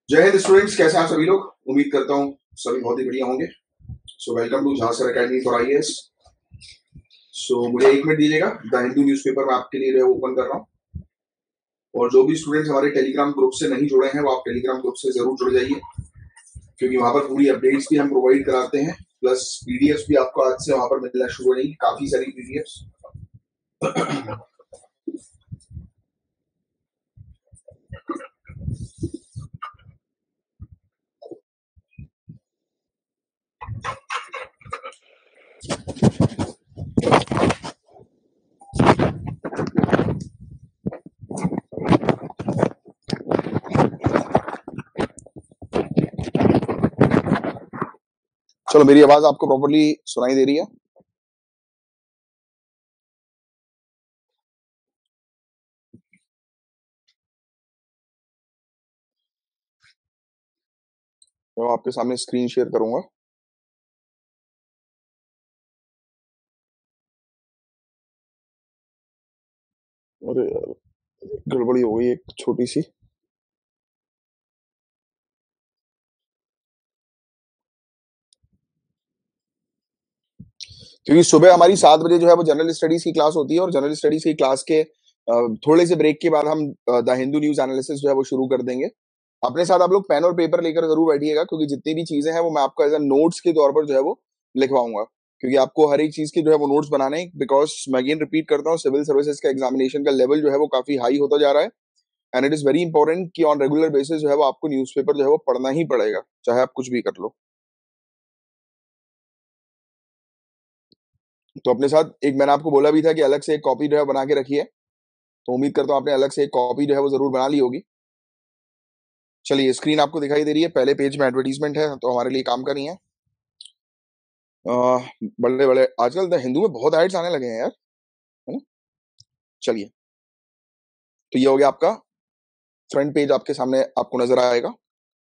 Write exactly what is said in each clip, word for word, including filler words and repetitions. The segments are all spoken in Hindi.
जय हिंद स्टूडेंट्स, कैसे हैं आप सभी लोग। उम्मीद करता हूँ सभी बहुत ही बढ़िया होंगे। सो वेलकम टू झांसर academy for I A S. So मुझे एक मिनट दीजिएगा, द हिंदू न्यूज़पेपर मैं आपके लिए ओपन कर रहा हूँ। और जो भी स्टूडेंट्स हमारे टेलीग्राम ग्रुप से नहीं जुड़े हैं वो आप टेलीग्राम ग्रुप से जरूर जुड़ जाइए, क्योंकि वहां पर पूरी अपडेट्स भी हम प्रोवाइड कराते हैं, प्लस पीडीएफ भी आपको आज से वहां पर मिलना शुरू हो जाएगी, काफी सारी पीडीएफ। चलो, मेरी आवाज आपको प्रॉपर्ली सुनाई दे रही है? मैं आपके सामने स्क्रीन शेयर करूंगा। अरे यार, गड़बड़ी हो गई एक छोटी सी। क्योंकि सुबह हमारी सात बजे जो है वो जनरल स्टडीज की क्लास होती है, और जनरल स्टडीज की क्लास के अ, थोड़े से ब्रेक के बाद हम द हिंदू न्यूज एनालिसिस जो है वो शुरू कर देंगे। अपने साथ आप लोग पेन और पेपर लेकर जरूर बैठिएगा, क्योंकि जितनी भी चीजें हैं वो मैं आपको एज अ नोट्स के तौर पर जो है वो लिखवाऊंगा, क्योंकि आपको हर एक चीज के जो है वो नोट्स बनाने हैं। बिकॉज मैं अगेन रिपीट करता हूँ, सिविल सर्विसेज का एग्जामिनेशन का लेवल जो है वो काफी हाई होता जा रहा है। And it is very important कि ऑन रेगुलर बेसिस जो है वो आपको न्यूज़पेपर जो है वो पढ़ना ही पड़ेगा, चाहे आप कुछ भी कर लो। तो अपने साथ एक, मैंने आपको बोला भी था कि अलग से एक कॉपी जो है बना के रखिए, तो उम्मीद करता हूँ आपने अलग से एक कॉपी जो है वो जरूर बना ली होगी। चलिए, स्क्रीन आपको दिखाई दे रही है, पहले पेज में एडवर्टीजमेंट है, तो हमारे लिए काम का नहीं है। अह, बड़े बड़े आजकल द हिंदू में बहुत एड्स आने लगे हैं यार, है ना। चलिए, तो ये हो गया आपका फ्रंट पेज, आपके सामने आपको नजर आएगा।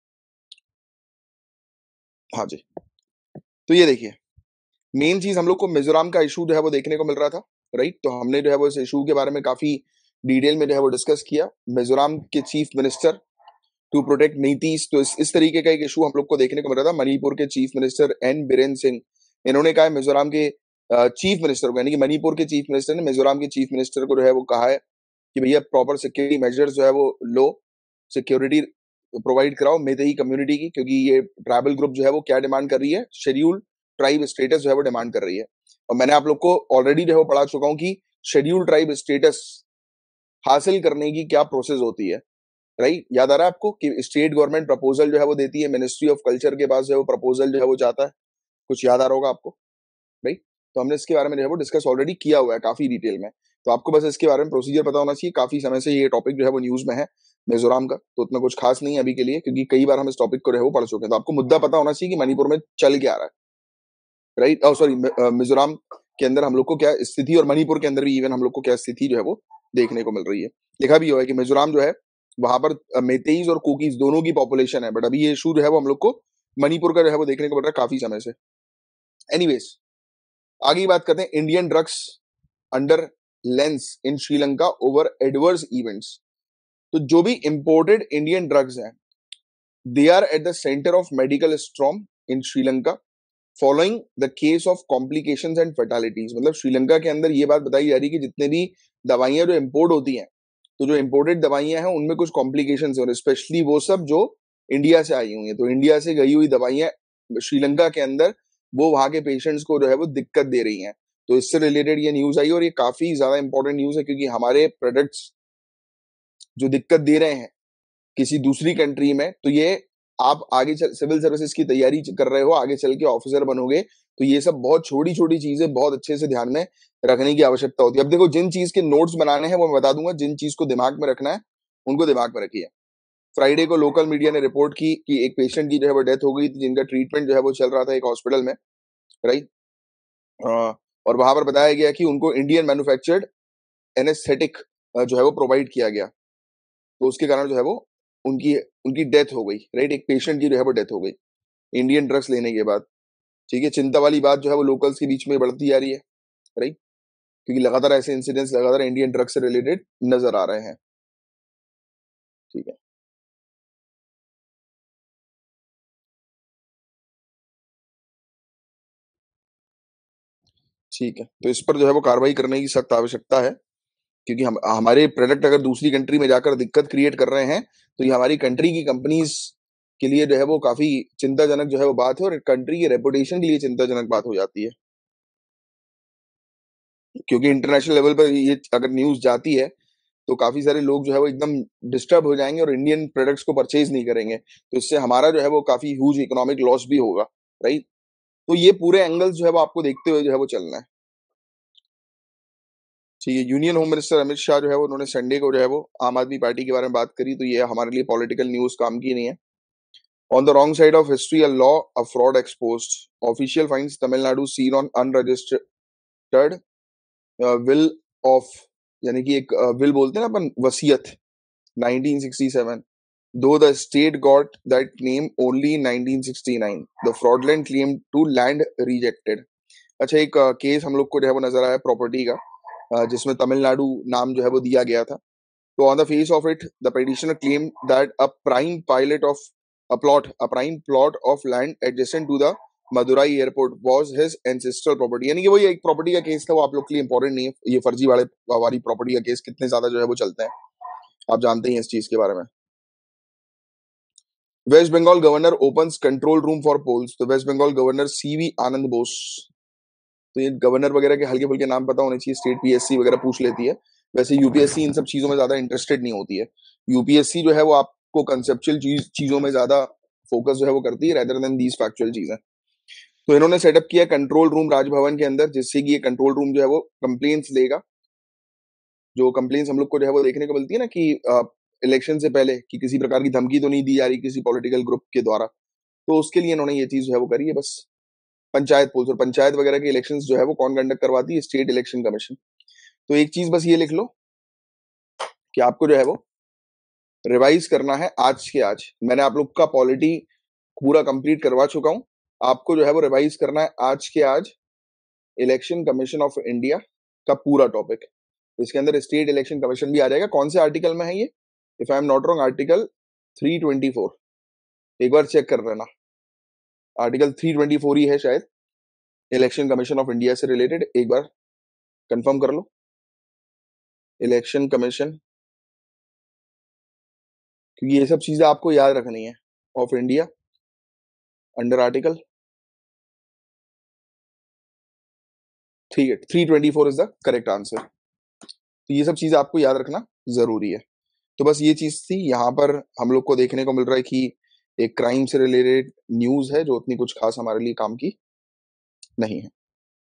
हाँ जी, तो ये देखिए, मेन चीज हम लोग को मिजोरम का इशू जो है वो देखने को मिल रहा था, राइट। तो हमने जो है वो इस इशू के बारे में काफी डिटेल में जो है वो डिस्कस किया। मिजोरम के chief minister to protect Nitish, तो इस, इस तरीके का एक इशू हम लोग को देखने को मिल रहा था। मणिपुर के chief minister N Biren Singh, इन्होंने कहा है मिजोरम के चीफ मिनिस्टर को, यानी कि मणिपुर के चीफ मिनिस्टर ने मिजोरम के चीफ मिनिस्टर को जो है वो कहा है कि भैया प्रॉपर सिक्योरिटी मेजर्स जो है वो लो, सिक्योरिटी प्रोवाइड कराओ मेतई कम्युनिटी की, क्योंकि ये ट्राइबल ग्रुप जो है वो क्या डिमांड कर रही है, शेड्यूल ट्राइब स्टेटस जो है वो डिमांड कर रही है। और मैंने आप लोग को ऑलरेडी जो है वो पढ़ा चुका हूँ कि शेड्यूल ट्राइब स्टेटस हासिल करने की क्या प्रोसेस होती है, राइट। याद आ रहा है आपको कि स्टेट गवर्नमेंट प्रपोजल जो है वो देती है, मिनिस्ट्री ऑफ कल्चर के पास जो है वो प्रपोजल जो है वो जाता है, कुछ याद आ रहा होगा आपको, राइट। तो हमने इसके बारे में जो है वो डिस्कस ऑलरेडी किया हुआ है काफी डिटेल में। तो आपको बस इसके बारे में प्रोसीजर पता होना चाहिए। काफी समय से ये टॉपिक जो है वो न्यूज में है मिजोरम का, तो उतना कुछ खास नहीं है अभी के लिए, क्योंकि कई बार हम इस टॉपिक को जो है वो पढ़ चुके हैं। तो आपको मुद्दा पता होना चाहिए कि मणिपुर में चल क्या रहा है, राइट। और सॉरी, मिजोरम के अंदर हम लोग को क्या स्थिति, और मणिपुर के अंदर भी इवन हम लोग को क्या स्थिति जो है वो देखने को मिल रही है। लिखा भी हुआ है कि मिजोरम जो है वहां पर मेतेईज और कुकीज दोनों की पॉपुलेशन है, बट अभी ये इशू जो है वो हम लोग को मणिपुर का जो है वो देखने को मिल रहा है काफी समय से। एनीवेज, आगे की बात करते हैं। Indian drugs under lens in Sri Lanka over adverse events. तो जो भी इंपोर्टेड इंडियन ड्रग्स हैं, they are at the centre of medical storm in Sri Lanka following the case of complications and fatalities. मतलब श्रीलंका के अंदर ये बात बताई जा रही है कि जितने भी दवाइयां जो इम्पोर्ट होती हैं, तो जो इम्पोर्टेड दवाइयां हैं उनमें कुछ कॉम्प्लिकेशन है, और स्पेशली वो सब जो इंडिया से आई हुई हैं। तो इंडिया से गई हुई दवाइयां श्रीलंका के अंदर वो वहां के पेशेंट्स को जो है वो दिक्कत दे रही हैं। तो इससे रिलेटेड ये न्यूज आई, और ये काफी ज्यादा इंपॉर्टेंट न्यूज है, क्योंकि हमारे प्रोडक्ट्स जो दिक्कत दे रहे हैं किसी दूसरी कंट्री में, तो ये आप आगे चल सिविल सर्विसेज की तैयारी कर रहे हो, आगे चल के ऑफिसर बनोगे, तो ये सब बहुत छोटी छोटी चीजें बहुत अच्छे से ध्यान में रखने की आवश्यकता होती है। अब देखो, जिन चीज के नोट्स बनाने हैं वो मैं बता दूंगा, जिन चीज को दिमाग में रखना है उनको दिमाग में रखिए। फ्राइडे को लोकल मीडिया ने रिपोर्ट की कि एक पेशेंट की जो है वो डेथ हो गई थी, जिनका ट्रीटमेंट जो है वो चल रहा था एक हॉस्पिटल में, राइट। और वहां पर बताया गया कि उनको इंडियन मैन्युफैक्चर्ड एनेस्थेटिक जो है वो प्रोवाइड किया गया, तो उसके कारण जो है वो उनकी उनकी डेथ हो गई, राइट। एक पेशेंट की जो है वो डेथ हो गई इंडियन ड्रग्स लेने के बाद। ठीक है, चिंता वाली बात जो है वो लोकल्स के बीच में बढ़ती जा रही है, राइट, क्योंकि लगातार ऐसे इंसिडेंट्स लगातार इंडियन ड्रग्स से रिलेटेड नजर आ रहे हैं। ठीक है, ठीक है, तो इस पर जो है वो कार्रवाई करने की सख्त आवश्यकता है, क्योंकि हम हमारे प्रोडक्ट अगर दूसरी कंट्री में जाकर दिक्कत क्रिएट कर रहे हैं, तो ये हमारी कंट्री की कंपनीज के लिए जो है वो काफी चिंताजनक जो है वो बात है, और कंट्री के रेपुटेशन के लिए चिंताजनक बात हो जाती है, क्योंकि इंटरनेशनल लेवल पर ये अगर न्यूज जाती है, तो काफी सारे लोग जो है वो एकदम डिस्टर्ब हो जाएंगे और इंडियन प्रोडक्ट्स को परचेज नहीं करेंगे, तो इससे हमारा जो है वो काफी ह्यूज इकोनॉमिक लॉस भी होगा, राइट। तो ये पूरे एंगल्स जो है वो आपको देखते हुए जो है वो चलना है। ठीक है, union home minister Amit Shah जो है वो उन्होंने संडे को जो है वो आम आदमी पार्टी के बारे में बात करी, तो ये हमारे लिए पॉलिटिकल न्यूज काम की नहीं है। On the wrong side of history a law a fraud exposed, official finds Tamil Nadu seen on unregistered will of, यानी कि एक विल बोलते हैं ना अपन, वसीयत, nineteen sixty seven, though the state got that name only in nineteen sixty nine, the fraudulent claim to land rejected। अच्छा, एक केस हम लोग को जो है वो नजर आया प्रॉपर्टी का, अ, जिसमें तमिलनाडु नाम जो है वो दिया गया था। तो on the face of it the petitioner claim that a prime pilot of a plot a prime plot of land adjacent to the Madurai airport was his ancestral property, यानी कि वही एक प्रॉपर्टी का केस था, वो आप लोग के लिए इंपॉर्टेंट नहीं है, ये फर्जी वाले वाली प्रॉपर्टी का केस कितने ज्यादा जो है वो चलते हैं, आप जानते ही हैं इस चीज के बारे में। West Bengal governor opens control room for polls, तो वेस्ट बंगाल गवर्नर सीवी आनंद बोस, तो ये गवर्नर वगैरह के हल्के फुल्के नाम पता होने चाहिए, स्टेट पीएससी वगैरह पूछ लेती है, वैसे यूपीएससी इन सब चीजों में ज्यादा इंटरेस्टेड नहीं होती है। यूपीएससी जो है वो आपको कंसेप्चुअल चीज चीजों में ज्यादा फोकस जो है वो करती है, रेदर देन दीज फैक्चुअल चीजें। तो इन्होंने सेटअप किया कंट्रोल रूम राजभवन के अंदर, जिससे कि ये कंट्रोल रूम जो है वो कंप्लेन्स लेगा, जो कंप्लेन्स हम लोग को जो है वो देखने को मिलती है ना कि इलेक्शन से पहले कि किसी प्रकार की धमकी तो नहीं दी जा रही किसी पॉलिटिकल ग्रुप के द्वारा, तो उसके लिए इन्होंने ये चीज जो है वो करी है बस। पंचायत पोल्स और पंचायत वगैरह के इलेक्शंस जो है वो कौन कंडक्ट करवाती है, स्टेट इलेक्शन कमीशन। तो एक चीज बस ये लिख लो कि आपको जो है वो रिवाइज करना है आज के आज, मैंने आप लोग का पॉलिटी पूरा कंप्लीट करवा चुका हूं, आपको जो है वो रिवाइज करना है आज के आज इलेक्शन कमीशन ऑफ इंडिया का पूरा टॉपिक। इसके अंदर स्टेट इलेक्शन कमीशन भी आ जाएगा, कौन से आर्टिकल में है ये, if I am not wrong article three twenty four, एक बार चेक कर लेना, आर्टिकल थ्री ट्वेंटी फोर ही है शायद, इलेक्शन कमीशन ऑफ इंडिया से रिलेटेड, एक बार कंफर्म कर लो। इलेक्शन कमीशन, क्योंकि ये सब चीजें आपको याद रखनी है, ऑफ इंडिया अंडर आर्टिकल, ठीक है, three twenty four is the correct answer. तो ये सब चीजें आपको याद रखना जरूरी है। तो बस ये चीज थी, यहाँ पर हम लोग को देखने को मिल रहा है कि एक क्राइम से रिलेटेड न्यूज है जो उतनी कुछ खास हमारे लिए काम की नहीं है।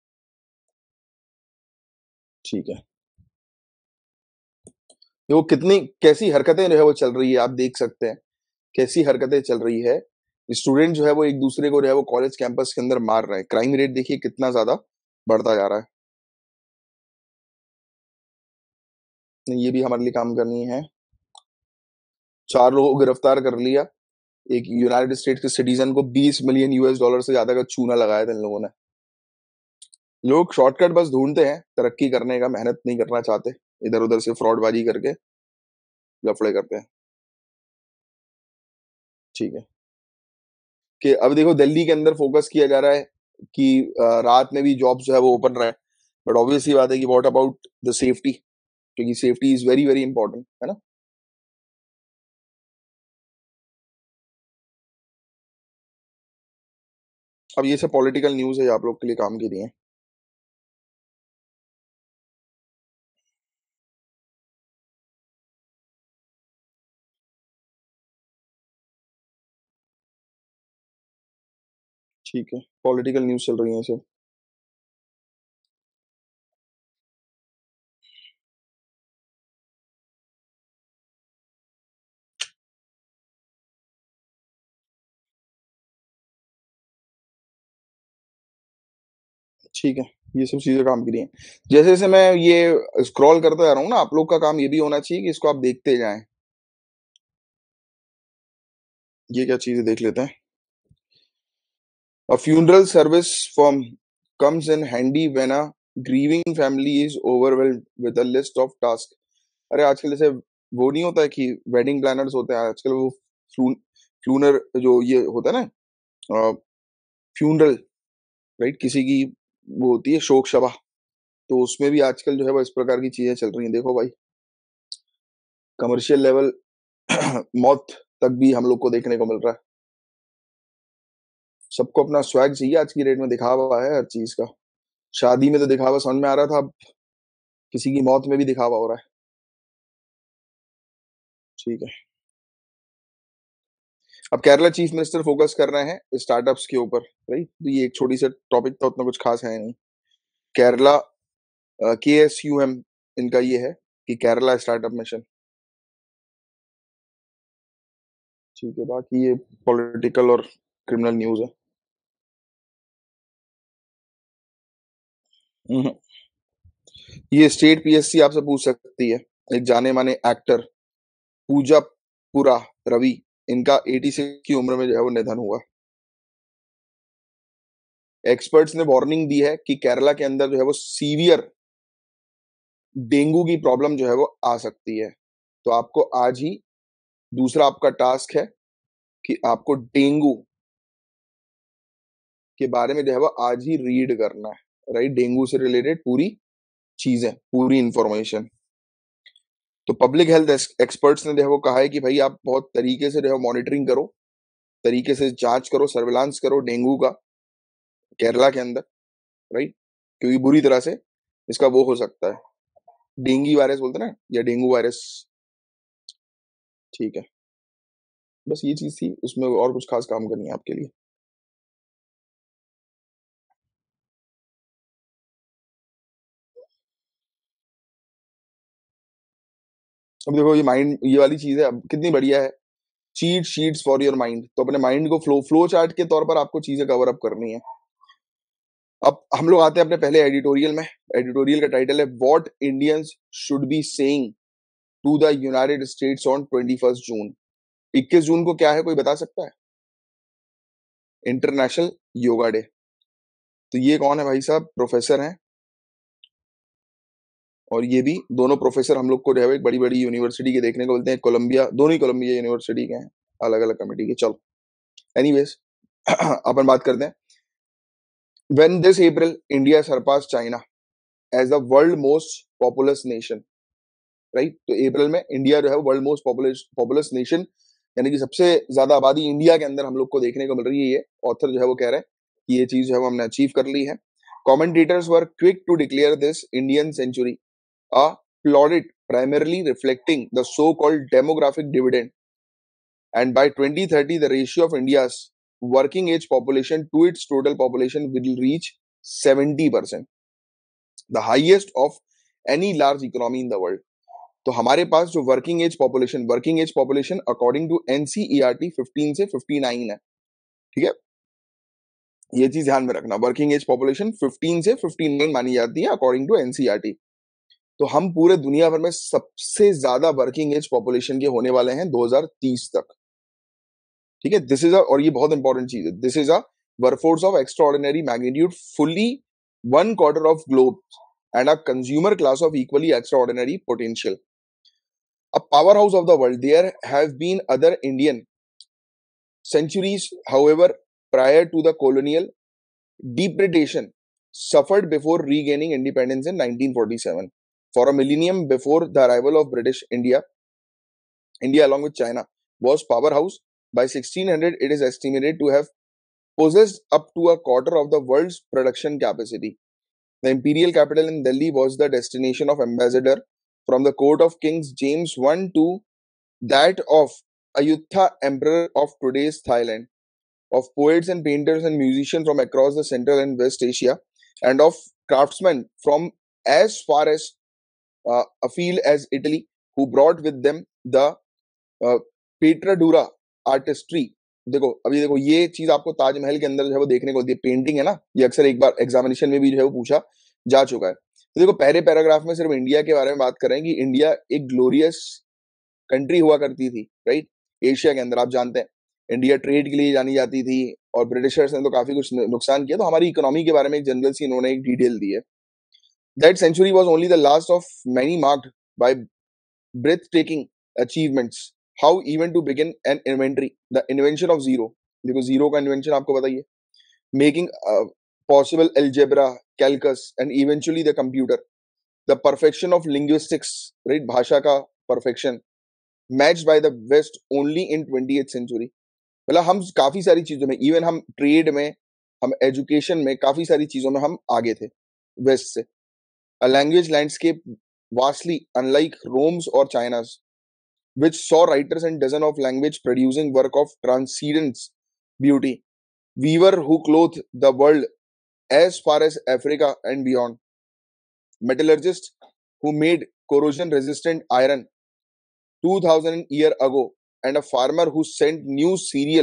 ठीक है, वो कितनी कैसी हरकतें जो है वो चल रही है, आप देख सकते हैं कैसी हरकतें चल रही है। स्टूडेंट जो है वो एक दूसरे को जो है वो कॉलेज कैंपस के अंदर मार रहे हैं, क्राइम रेट देखिए कितना ज्यादा बढ़ता जा रहा है। ये भी हमारे लिए काम करनी है। चार लोगों को गिरफ्तार कर लिया, एक यूनाइटेड स्टेट्स के सिटीजन को बीस मिलियन यूएस डॉलर से ज्यादा का चूना लगाया था इन लोगों ने। लोग शॉर्टकट बस ढूंढते हैं तरक्की करने का, मेहनत नहीं करना चाहते, इधर उधर से फ्रॉडबाजी करके लफड़े करते हैं। ठीक है, कि अब देखो दिल्ली के अंदर फोकस किया जा रहा है कि अ, रात में भी जॉब्स जो है वो ओपन रहे, बट ऑब्वियस सी बात है कि व्हाट अबाउट द सेफ्टी, क्योंकि safety is very very important, है ना। अब ये सब पॉलिटिकल न्यूज है, आप लोग के लिए काम की नहीं है। ठीक है, पॉलिटिकल न्यूज चल रही है सब। ठीक है, ये सब चीजें काम की नहीं है। जैसे जैसे मैं ये स्क्रॉल करता जा रहा हूँ ना, आप लोग का काम ये भी होना चाहिए कि इसको आप देखते जाएं। ये क्या चीजें देख लेते हैं। A funeral service firm comes in handy when a grieving family is overwhelmed with a list of tasks। अरे आजकल जैसे वो नहीं होता है कि वेडिंग प्लानर्स होते हैं आजकल, वो फ्लू फ्लूनर जो ये होता है ना, फ्यूनरल, राइट, किसी की वो होती है शोक सभा, तो उसमें भी आजकल जो है वो इस प्रकार की चीजें चल रही हैं। देखो भाई, कमर्शियल लेवल मौत तक भी हम लोग को देखने को मिल रहा है। सबको अपना स्वैग चाहिए आज की डेट में, दिखावा है हर चीज का। शादी में तो दिखावा समझ में आ रहा था, अब किसी की मौत में भी दिखावा हो रहा है। ठीक है, अब केरला चीफ मिनिस्टर फोकस कर रहे हैं स्टार्टअप्स के ऊपर, राइट। तो ये एक छोटी सा टॉपिक था, उतना कुछ खास है नहीं। केरला के एस यू एम इनका ये है कि केरला स्टार्टअप मिशन। ठीक है, बाकी ये पॉलिटिकल और क्रिमिनल न्यूज है। हम्म। ये स्टेट पी एस सी आपसे पूछ सकती है। एक जाने माने एक्टर पूजा पुरा रवि, इनका छियासी की उम्र में जो है वो निधन हुआ। एक्सपर्ट्स ने वार्निंग दी है कि केरला के अंदर जो है वो सीवियर डेंगू की प्रॉब्लम जो है वो आ सकती है। तो आपको आज ही दूसरा आपका टास्क है कि आपको डेंगू के बारे में जो है वो आज ही रीड करना है, राइट। डेंगू से रिलेटेड पूरी चीजें, पूरी इंफॉर्मेशन। तो पब्लिक हेल्थ एक्सपर्ट्स ने जो है वो कहा है कि भाई आप बहुत तरीके से जो है मॉनिटरिंग करो, तरीके से जांच करो, सर्विलांस करो डेंगू का केरला के अंदर, राइट। क्योंकि बुरी तरह से इसका वो हो सकता है, डेंगी वायरस बोलते हैं ना, या डेंगू वायरस। ठीक है, बस ये चीज थी, उसमें और कुछ खास काम करनी है आपके लिए। अब देखो ये माइंड, ये वाली चीज है, अब कितनी बढ़िया है। Cheat sheets for your mind. तो अपने माइंड को फ्लो फ्लो चार्ट के तौर पर आपको चीजें कवर अप करनी है। अब हम लोग आते हैं अपने पहले एडिटोरियल में। एडिटोरियल का टाइटल है what Indians should be saying to the United States on twenty first June. इक्कीस जून को क्या है, कोई बता सकता है? International yoga day. तो ये कौन है भाई साहब? प्रोफेसर हैं, और ये भी दोनों प्रोफेसर हम लोग को जो है एक बड़ी बड़ी यूनिवर्सिटी के देखने को मिलते हैं। कोलंबिया, दोनों ही कोलंबिया यूनिवर्सिटी के हैं, अलग अलग कमेटी के। चलो, एनीवेज अपन बात करते हैं। When this April India surpass China as the world most populous nation, right. तो अप्रैल में इंडिया जो है वर्ल्ड मोस्ट पॉपुलस नेशन, यानी कि सबसे ज्यादा आबादी इंडिया के अंदर हम लोग को देखने को मिल रही है। ये ऑथर जो है वो कह रहे हैं कि ये चीज जो है वो हमने अचीव कर ली है। Commentators were quick to declare this Indian century a plaudit primarily reflecting the so-called demographic dividend, and by twenty thirty the ratio of India's working age population to its total population will reach seventy percent, the highest of any large economy in the world. तो हमारे पास जो working age population, working age population according to NCERT fifteen से फिफ्टी नाइन है। ठीक है, ये चीज ध्यान में रखना, वर्किंग एज पॉपुलेशन फिफ्टीन से फिफ्टी नाइन मानी जाती है अकॉर्डिंग टू एनसीईआरटी। तो हम पूरे दुनिया भर में सबसे ज्यादा वर्किंग एज पॉपुलेशन के होने वाले हैं दो हज़ार तीस तक। ठीक है, दिस इज अ, और ये बहुत इंपॉर्टेंट चीज है, this is a workforce of extraordinary magnitude, fully one quarter of globe and a consumer class of equally extraordinary potential, a powerhouse of the world. There have been other Indian centuries, however, prior to the colonial depredation suffered before regaining independence in nineteen forty-seven. For a millennium before the arrival of British India, India along with China was powerhouse. By sixteen hundred, it is estimated to have possessed up to a quarter of the world's production capacity. The imperial capital in Delhi was the destination of ambassador from the court of Kings James the First to that of Ayutthaya, emperor of today's Thailand, of poets and painters and musicians from across the Central and West Asia, and of craftsmen from as far as uh, afield as Italy, who brought with them the uh, pietra dura artistry. देखो अभी देखो ये चीज आपको ताजमहल के अंदर जो है वो देखने को होती है, पेंटिंग है ना, ये अक्सर एक बार एग्जामिनेशन में भी जो है वो पूछा जा चुका है। तो देखो पहले पैराग्राफ में सिर्फ इंडिया के बारे में बात करें कि इंडिया एक ग्लोरियस कंट्री हुआ करती थी, राइट। एशिया के अंदर आप जानते हैं इंडिया ट्रेड के लिए जानी जाती थी, और ब्रिटिशर्स ने तो काफी कुछ नुकसान किया। तो हमारी इकोनॉमी के बारे में एक जनरल सी इन्होंने एक डिटेल दी है। That century was only the last of many marked by breathtaking achievements. How even to begin an inventory, the invention of zero. देखो जीरो का इन्वेंशन आपको बताइए, making possible algebra, calculus, and eventually the computer. The perfection of linguistics, right? भाषा का perfection matched by the West only in twentieth century. मतलब हम काफी सारी चीजों में, इवन हम ट्रेड में, हम एजुकेशन में, काफी सारी चीजों में हम आगे थे वेस्ट से. A language landscape vastly unlike Rome's or China's, which saw writers and dozen of language producing work of transcendent beauty. Weaver who clothed the world as far as Africa and beyond. Metallurgists who made corrosion-resistant iron two thousand years ago, and a farmer who sent new cereal,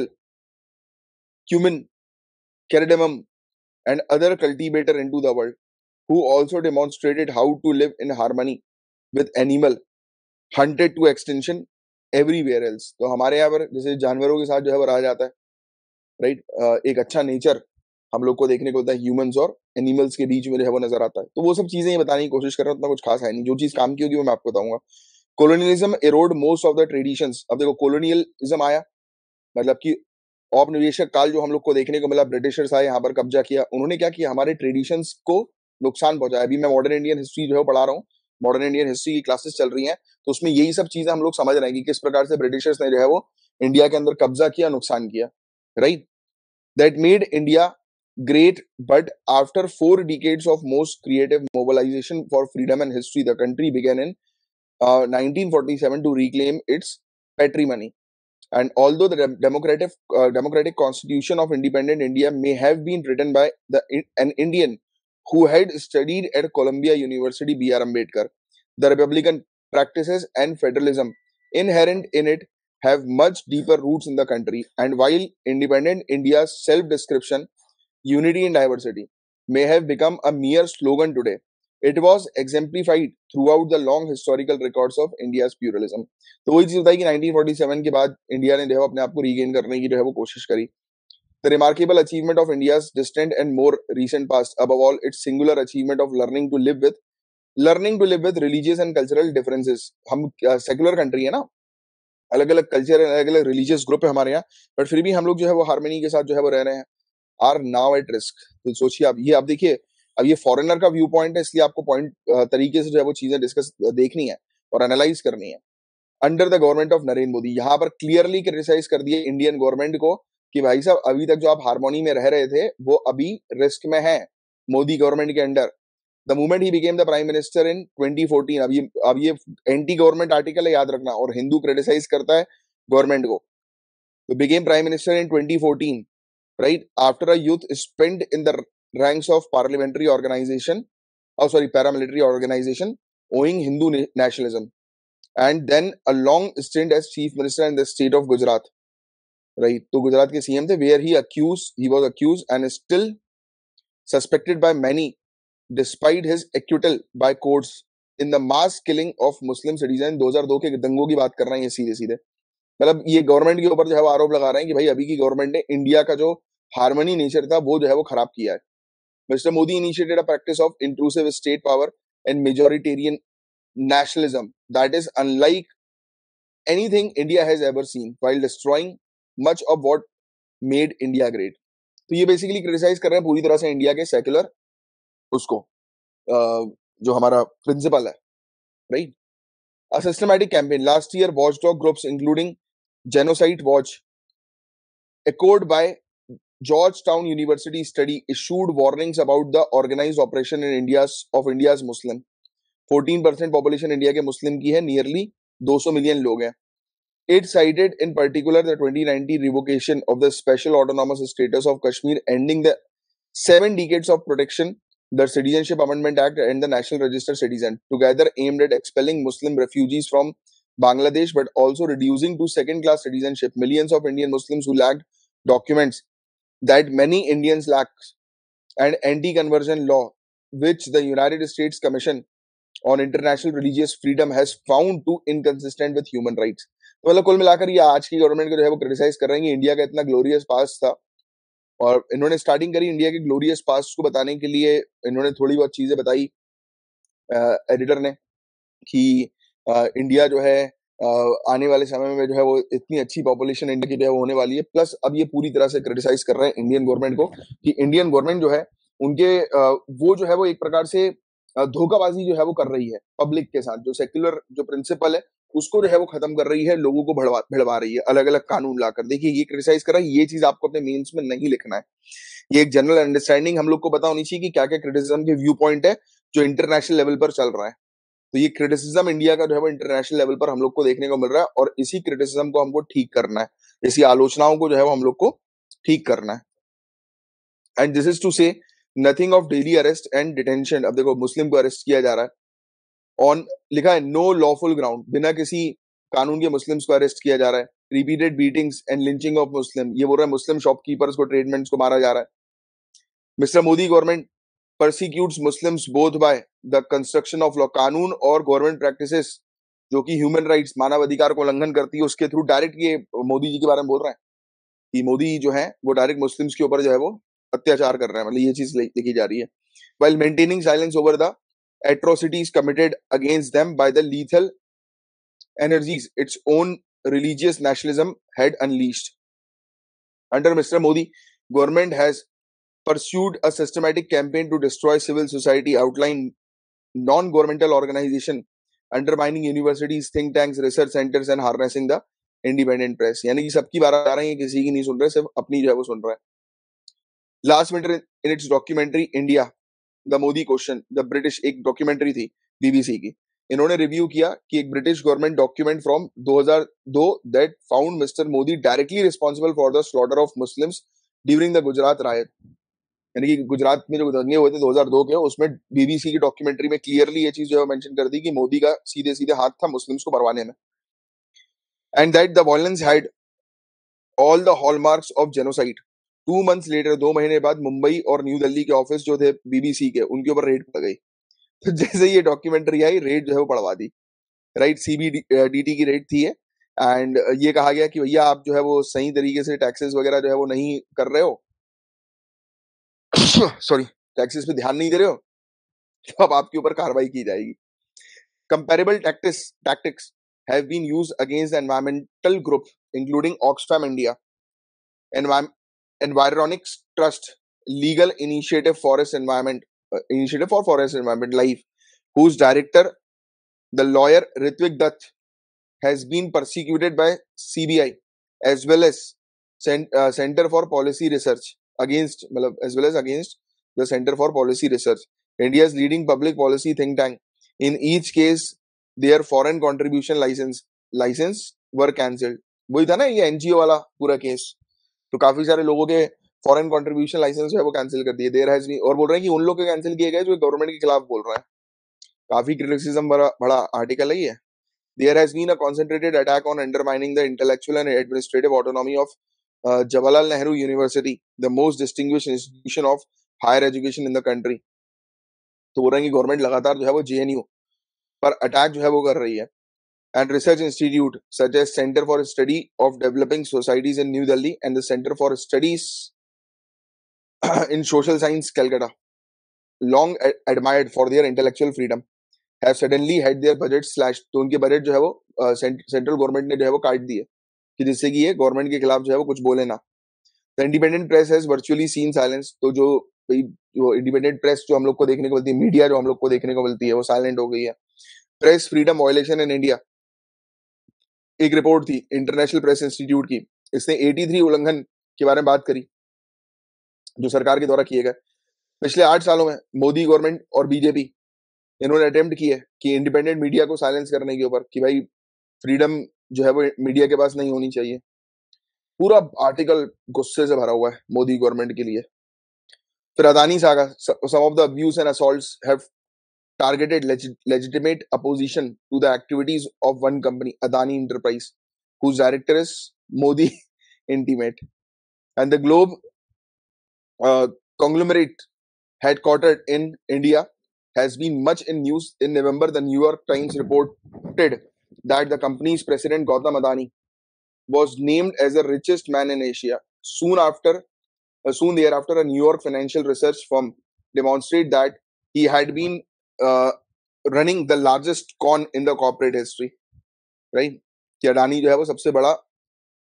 cumin, cardamom, and other cultivator into the world, who also demonstrated how to live in harmony with animal hunted to extinction everywhere else. तो हमारे यहाँ पर जैसे जानवरों के साथ जो है वो रहा जाता है, राइट right? एक अच्छा नेचर हम लोग को देखने को होता है ह्यूमंस और एनिमल्स के बीच में जो है वो नजर आता है. तो वो सब चीजें ही बताने की कोशिश कर रहा हूँ, उतना कुछ खास है नहीं. जो चीज काम की होगी वो मैं आपको बताऊंगा. Colonialism eroded most of the traditions. अब देखो कोलोनियलिज्म आया मतलब कि औपनिवेशक काल जो हम लोग को देखने को मिला, ब्रिटिशर्स आए यहाँ पर कब्जा किया, उन्होंने क्या किया, हमारे ट्रेडिशंस को नुकसान पहुंचाया. अभी मैं मॉडर्न इंडियन हिस्ट्री जो है पढ़ा रहा हूँ, मॉडर्न इंडियन हिस्ट्री की क्लासेस चल रही हैं, तो उसमें यही सब चीजें हम लोग समझ रहे हैं कि किस प्रकार से ब्रिटिशर्स ने जो है वो इंडिया के अंदर कब्जा किया, नुकसान किया, right. That made India great, but after four decades of most creative mobilization for freedom and history, the country began in uh, nineteen forty-seven to reclaim its patrimony. And although the democratic uh, democratic constitution of independent India may have been written by the an Indian who had studied at Columbia University, B R Ambedkar, the republican practices and federalism inherent in it have much deeper roots in the country. And while independent India's self-description, unity and diversity, may have become a mere slogan today, it was exemplified throughout the long historical records of India's pluralism. तो वही चीज बताई कि नाइनटीन फोर्टी सेवन के बाद इंडिया ने जो है अपने आप को रीगेन करने की जो है वो कोशिश करी. The remarkable achievement of India's distant and more recent past, above all, its singular achievement of learning to live with learning to live with religious and cultural differences. हम सेकुलर uh, कंट्री है ना, अलग अलग कल्चर, अलग अलग रिलीजियस ग्रुप है हमारे यहाँ, बट फिर भी हम लोग जो है वो हार्मनी के साथ जो है वो रह रहे हैं. Are now at risk. तो सोचिए आप, ये आप देखिए, अब ये फॉरेनर का व्यू पॉइंट है, इसलिए आपको पॉइंट तरीके से जो है वो चीजें डिस्कस देखनी है और एनालाइज करनी है. Under the government of Narendra Modi, यहाँ पर क्लियरली क्रिटिसाइज कर दिए इंडियन गवर्नमेंट को कि भाई साहब अभी तक जो आप हार्मोनी में रह रहे थे वो अभी रिस्क में है मोदी गवर्नमेंट के under. The moment he became the prime minister in twenty fourteen, अब ये अब ये एंटी गवर्नमेंट आर्टिकल है, याद रखना, और हिंदू क्रिटिसाइज करता है गवर्नमेंट को. तो became prime minister in twenty fourteen, right after a youth spent in the ranks of parliamentary organization, oh sorry paramilitary organization, owing Hindu nationalism, and then a long stint as chief minister in the state of Gujarat, right. तो गुजरात के सीएम थे, where he accused he was accused and is still suspected by many despite his acquittal by courts in the mass killing of Muslim citizens. दो हज़ार दो के दंगों की बात कर रहे हैं ये सीधे सीधे, मतलब ये गवर्नमेंट के ऊपर जो है आरोप लगा रहे हैं कि भाई अभी की गवर्नमेंट ने इंडिया का जो हार्मनी नेचर था वो जो है वो खराब किया है. Mr Modi initiated a practice of intrusive state power and majoritarian nationalism that is unlike anything India has ever seen while destroying much of what made India great. तो ये बेसिकली क्रिटिसाइज कर रहे हैं पूरी तरह से इंडिया के सेक्युलर उसको, जो हमारा प्रिंसिपल है, right. A systematic campaign last year, watchdog groups including Genocide Watch, echoed by Georgetown University study, issued warnings about the organized operation in India's of India's Muslim. fourteen percent population India के मुस्लिम की है, nearly two hundred million लोग हैं. It cited in particular the twenty nineteen revocation of the special autonomous status of Kashmir, ending the seven decades of protection, the Citizenship Amendment Act and the National Register Citizen, together aimed at expelling Muslim refugees from Bangladesh, but also reducing to second-class citizenship millions of Indian Muslims who lacked documents that many Indians lack, and anti-conversion law, which the United States Commission on International Religious Freedom has found to inconsistent with human rights. तो मतलब कुल मिलाकर ये आज की गवर्नमेंट को जो है वो क्रिटिसाइज कर रहे हैं कि इंडिया का इतना ग्लोरियस पास्ट था, और इन्होंने स्टार्टिंग करी इंडिया के ग्लोरियस पास्ट को बताने के लिए. इन्होंने थोड़ी बहुत चीजें बताई एडिटर ने कि आ, इंडिया जो है आ, आने वाले समय में जो है वो इतनी अच्छी पॉपुलेशन इंडिया की जो है वो होने वाली है. प्लस अब ये पूरी तरह से क्रिटिसाइज कर रहे हैं इंडियन गवर्नमेंट को कि इंडियन गवर्नमेंट जो है उनके वो जो है वो एक प्रकार से धोखाबाजी जो है वो कर रही है पब्लिक के साथ, जो सेक्युलर जो प्रिंसिपल है उसको जो है वो खत्म कर रही है, लोगों को भड़वा भिड़वा रही है अलग अलग कानून लाकर। देखिए ये क्रिटिसाइज कर रहा है, ये चीज आपको अपने मेंस में नहीं लिखना है। ये एक जनरल अंडरस्टैंडिंग हम लोग को पता होनी चाहिए कि क्या क्या क्रिटिसिज्म के व्यू पॉइंट है जो इंटरनेशनल लेवल पर चल रहा है। तो ये क्रिटिसिज्म इंडिया का जो है वो इंटरनेशनल लेवल पर हम लोग को देखने को मिल रहा है, और इसी क्रिटिसिज्म को हमको ठीक करना है, इसी आलोचनाओं को जो है वो हम लोग को ठीक करना है। And this is to say nothing of daily arrest and detention. अब देखो मुस्लिम को अरेस्ट किया जा रहा है ऑन, लिखा है नो लॉफुल ग्राउंड, बिना किसी कानून के मुस्लिम्स को अरेस्ट किया जा रहा है। Repeated beatings and lynching of Muslim, ये बोल रहा है मुस्लिम शॉपकीपर्स को, ट्रेडमेंट्स को मारा जा रहा है। Mr Modi government persecutes Muslims both by the construction of law, कानून और गवर्नमेंट प्रैक्टिसेस जो कि ह्यूमन राइट्स मानव अधिकार को उल्लंघन करती है, उसके थ्रू डायरेक्ट ये मोदी जी के बारे में बोल रहे हैं कि मोदी जो है वो डायरेक्ट मुस्लिम्स के ऊपर जो है वो अत्याचार कर रहे हैं, मतलब ये चीज लिखी जा रही है। while maintaining silence over the atrocities committed against them by the lethal energies its own religious nationalism had unleashed. Under Mister Modi, government has pursued a systematic campaign to destroy civil society, outline non-governmental organization, undermining universities, think tanks, research centers and harnessing the independent press. यानी कि सबकी बात आ रही है, किसी की नहीं सुन रहे, सिर्फ अपनी जो है वो सुन रहा है। Last winter in its documentary India, the Modi Question, the British, एक डॉक्यूमेंट्री थी बीबीसी की, इन्होंने रिव्यू किया कि एक ब्रिटिश गवर्नमेंट डॉक्यूमेंट फ्रॉम दो हज़ार दो that found Mister Modi directly responsible for the slaughter of Muslims during the Gujarat riot. यानी कि गुजरात में जो दंगे हुए थे दो हज़ार दो के, उसमें बीबीसी की डॉक्यूमेंट्री में क्लियरली ये चीज जो है मेंशन कर दी कि मोदी का सीधे सीधे हाथ था मुस्लिम्स को मरवाने में, and that the violence had all the hallmarks of genocide. Two months later, दो महीने बाद, मुंबई और न्यू दिल्ली के ऑफिस जो थे बीबीसी के, उनके ऊपर रेड पड़ गई। तो जैसे ये डॉक्यूमेंट्री आई, रेड जो है वो पड़वा दी, राइट, सीबीडीटी की रेड थी, एंड ये कहा गया कि भैया आप जो है वो सही तरीके से टैक्सेस वगैरह जो है वो नहीं कर रहे हो, सॉरी टैक्सेस पे ध्यान नहीं दे रहे हो, तो अब आपके ऊपर कार्रवाई की जाएगी। Comparable tactics tactics have been used against the environmental group, including Oxfam India, Envi- Environics Trust, Legal Initiative Forest Environment, uh, Initiative for Forest Environment Life, whose director, the lawyer Ritwik Dutt, has been persecuted by C B I, as well as Cent- uh, Center for Policy Research, against as well as against the Center for Policy Research, India's leading public policy think tank. In each case, their foreign contribution license license were cancelled. वही था ना ये एनजीओ वाला पूरा केस, तो काफी सारे लोगों के फॉरेन कंट्रीब्यूशन लाइसेंस है वो कैंसिल कर दिए। देयर हैज बीन, और बोल रहे हैं कि उन लोग के कैंसिल किए गए जो गवर्नमेंट के खिलाफ बोल रहे हैं। काफी क्रिटिसिज्म बड़ा बड़ा आर्टिकल है ये। There has been a concentrated attack on undermining the intellectual and administrative autonomy of uh, Jawaharlal Nehru University, the most distinguished institution of higher education in the country. तो बोल रहे हैं कि गवर्नमेंट लगातार जो है वो जेएनयू पर अटैक जो है वो कर रही है। And research institute such as centre for study of developing societies in New Delhi and the centre for studies in social science Calcutta, long admired for their intellectual freedom, have suddenly had their budget slash. तो उनके बजट जो है वो सेंट्रल uh, गवर्नमेंट ने जो है वो काट दिए कि जिससे कि ये गवर्नमेंट के खिलाफ जो है वो कुछ बोले ना। The independent press has virtually seen silence. तो जो जो इंडिपेंडेंट प्रेस जो हम लोग को देखने को मिलती है, मीडिया जो हम लोग को देखने को मिलती है, वो साइलेंट हो गई है। Press freedom violation in India, एक रिपोर्ट थी इंटरनेशनल प्रेस इंस्टीट्यूट की, इसने तिरासी उल्लंघन के बारे में बात करी जो सरकार के द्वारा किए गए। पिछले आठ सालों में मोदी गवर्नमेंट और बीजेपी इन्होंने अटेम्प्ट की है कि इंडिपेंडेंट मीडिया को साइलेंस करने के ऊपर, कि भाई फ्रीडम जो है वो मीडिया के पास नहीं होनी चाहिए। पूरा आर्टिकल गुस्से से भरा हुआ है मोदी गवर्नमेंट के लिए। फिर Adani saga, some of the abuse and assaults have targeted legit, legitimate opposition to the activities of one company, Adani Enterprise, whose director is Modi intimate. And the Globe uh, conglomerate headquartered in India has been much in news. In November, the New York Times reported that the company's president, Gautam Adani, was named as the richest man in Asia. Soon after, uh, soon thereafter, a New York financial research firm demonstrated that he had been uh, running the largest con in the corporate history, right? कि अडानी जो है वो सबसे बड़ा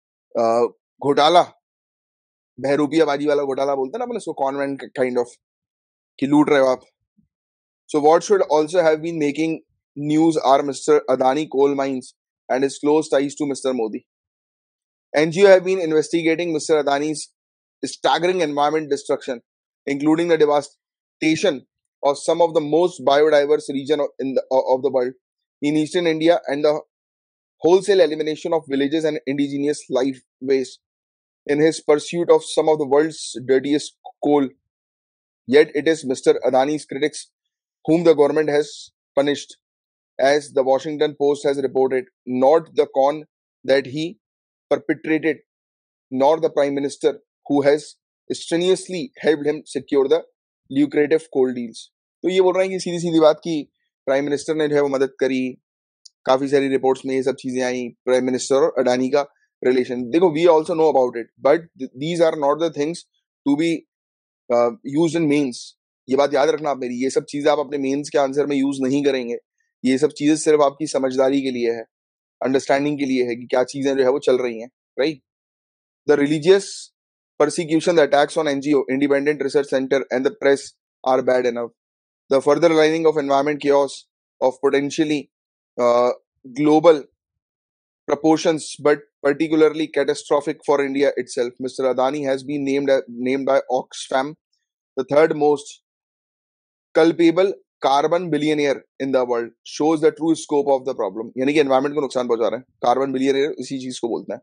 घोटाला, बहरूपियाबाजी वाला घोटाला बोलते हैं ना अपन इसको, कॉन्वेंट काइंड ऑफ, कि लूट रहे हो आप. So what should also have been making news are Mister Adani coal mines and his close ties to Mister Modi. N G O have been investigating Mister Adani's staggering environment destruction, including the devastation of some of the most biodiverse region of- in the, of the world in eastern India and the wholesale elimination of villages and indigenous life waste in his pursuit of some of the world's dirtiest coal. Yet it is Mister Adani's critics whom the government has punished, as the Washington Post has reported, not the con that he perpetrated, nor the Prime Minister who has strenuously helped him secure the lucrative coal deals. तो ये बोल रहे हैं कि सीधी सीधी बात कि प्राइम मिनिस्टर ने जो है वो मदद करी. काफी सारी रिपोर्ट्स में ये सब चीजें आई, प्राइम मिनिस्टर और अडानी का रिलेशन. देखो, we also know about it, but these are not the things to be used in mains. ये बात याद रखना आप मेरी. ये सब चीजें आप अपने मेंस के आंसर में यूज नहीं करेंगे. ये सब चीजें सिर्फ आपकी समझदारी के लिए है, अंडरस्टैंडिंग के लिए है कि क्या चीजें जो है वो चल रही हैं, right. The religious persecution, the attacks on N G O, Independent Research Center, and the press are bad enough. The further aligning of environment chaos of potentially uh, global proportions, but particularly catastrophic for India itself. Mister Adani has been named named by Oxfam the third most culpable carbon billionaire in the world. Shows the true scope of the problem. यानी कि environment को नुकसान पहुंचा रहे हैं. Carbon billionaire इसी चीज को बोलते हैं.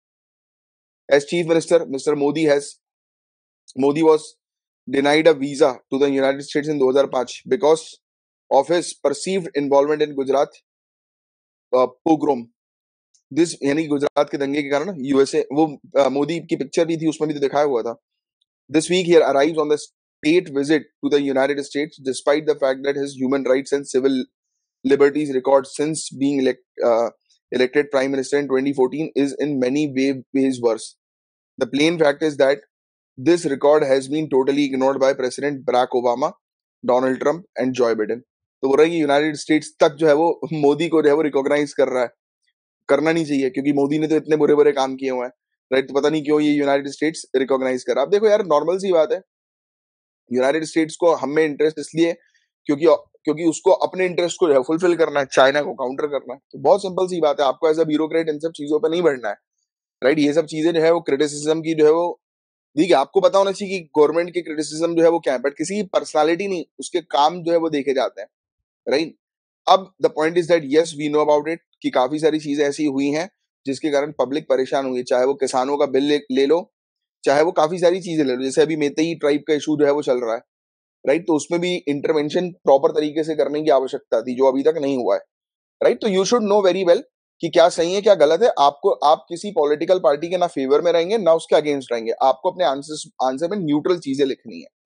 As Chief Minister, Mister Modi has Modi was denied a visa to the United States in two thousand five because of his perceived involvement in Gujarat uh, pogrom. This यानी गुजरात के दंगे के कारण यूएसए वो uh, मोदी की पिक्चर भी थी, उसमें भी तो दिखाया हुआ था. This week he arrives on the state visit to the United States despite the fact that his human rights and civil liberties record since being elect, uh, elected prime minister in twenty fourteen is in many way, ways worse. The plain fact is that this record has been totally ignored by President Barack Obama, Donald Trump and Joe Biden. तो बोल रहे हैं कि यूनाइटेड स्टेट्स तक जो है वो मोदी को जो है वो रिकॉग्नाइज कर रहा है. करना नहीं चाहिए क्योंकि मोदी ने तो इतने बुरे बुरे काम किए हुए हैं, राइट. तो पता नहीं क्यों ये यूनाइटेड स्टेट्स रिकॉग्नाइज कर रहा है. अब देखो यार, नॉर्मल सी बात है. यूनाइटेड स्टेट्स को हम में इंटरेस्ट इसलिए क्योंकि क्योंकि उसको अपने इंटरेस्ट को फुलफिल करना है, चाइना को काउंटर करना है. तो बहुत सिंपल सी बात है. आपको एज अ ब्यूरोक्रेट इन सब चीजों पर नहीं बढ़ना है, राइट. ये सब चीजें जो है वो क्रिटिसिज्म की जो है वो ठीक है, आपको पता होना चाहिए कि गवर्नमेंट के क्रिटिसिज्म जो है वो क्या है, बट किसी की पर्सनालिटी नहीं, उसके काम जो है वो देखे जाते हैं, राइट. अब the point is that yes we know about it कि काफी सारी चीजें ऐसी हुई हैं जिसके कारण पब्लिक परेशान हुई है. चाहे वो किसानों का बिल ले, ले लो, चाहे वो काफी सारी चीजें ले लो. जैसे अभी मेतई ट्राइब का इशू जो है वो चल रहा है, राइट. तो उसमें भी इंटरवेंशन प्रॉपर तरीके से करने की आवश्यकता थी, जो अभी तक नहीं हुआ है, राइट. तो you should know very well कि क्या सही है क्या गलत है. आपको आप किसी पॉलिटिकल पार्टी के ना फेवर में रहेंगे ना उसके अगेंस्ट रहेंगे. आपको अपने आंसर आंसर में न्यूट्रल चीजें लिखनी है.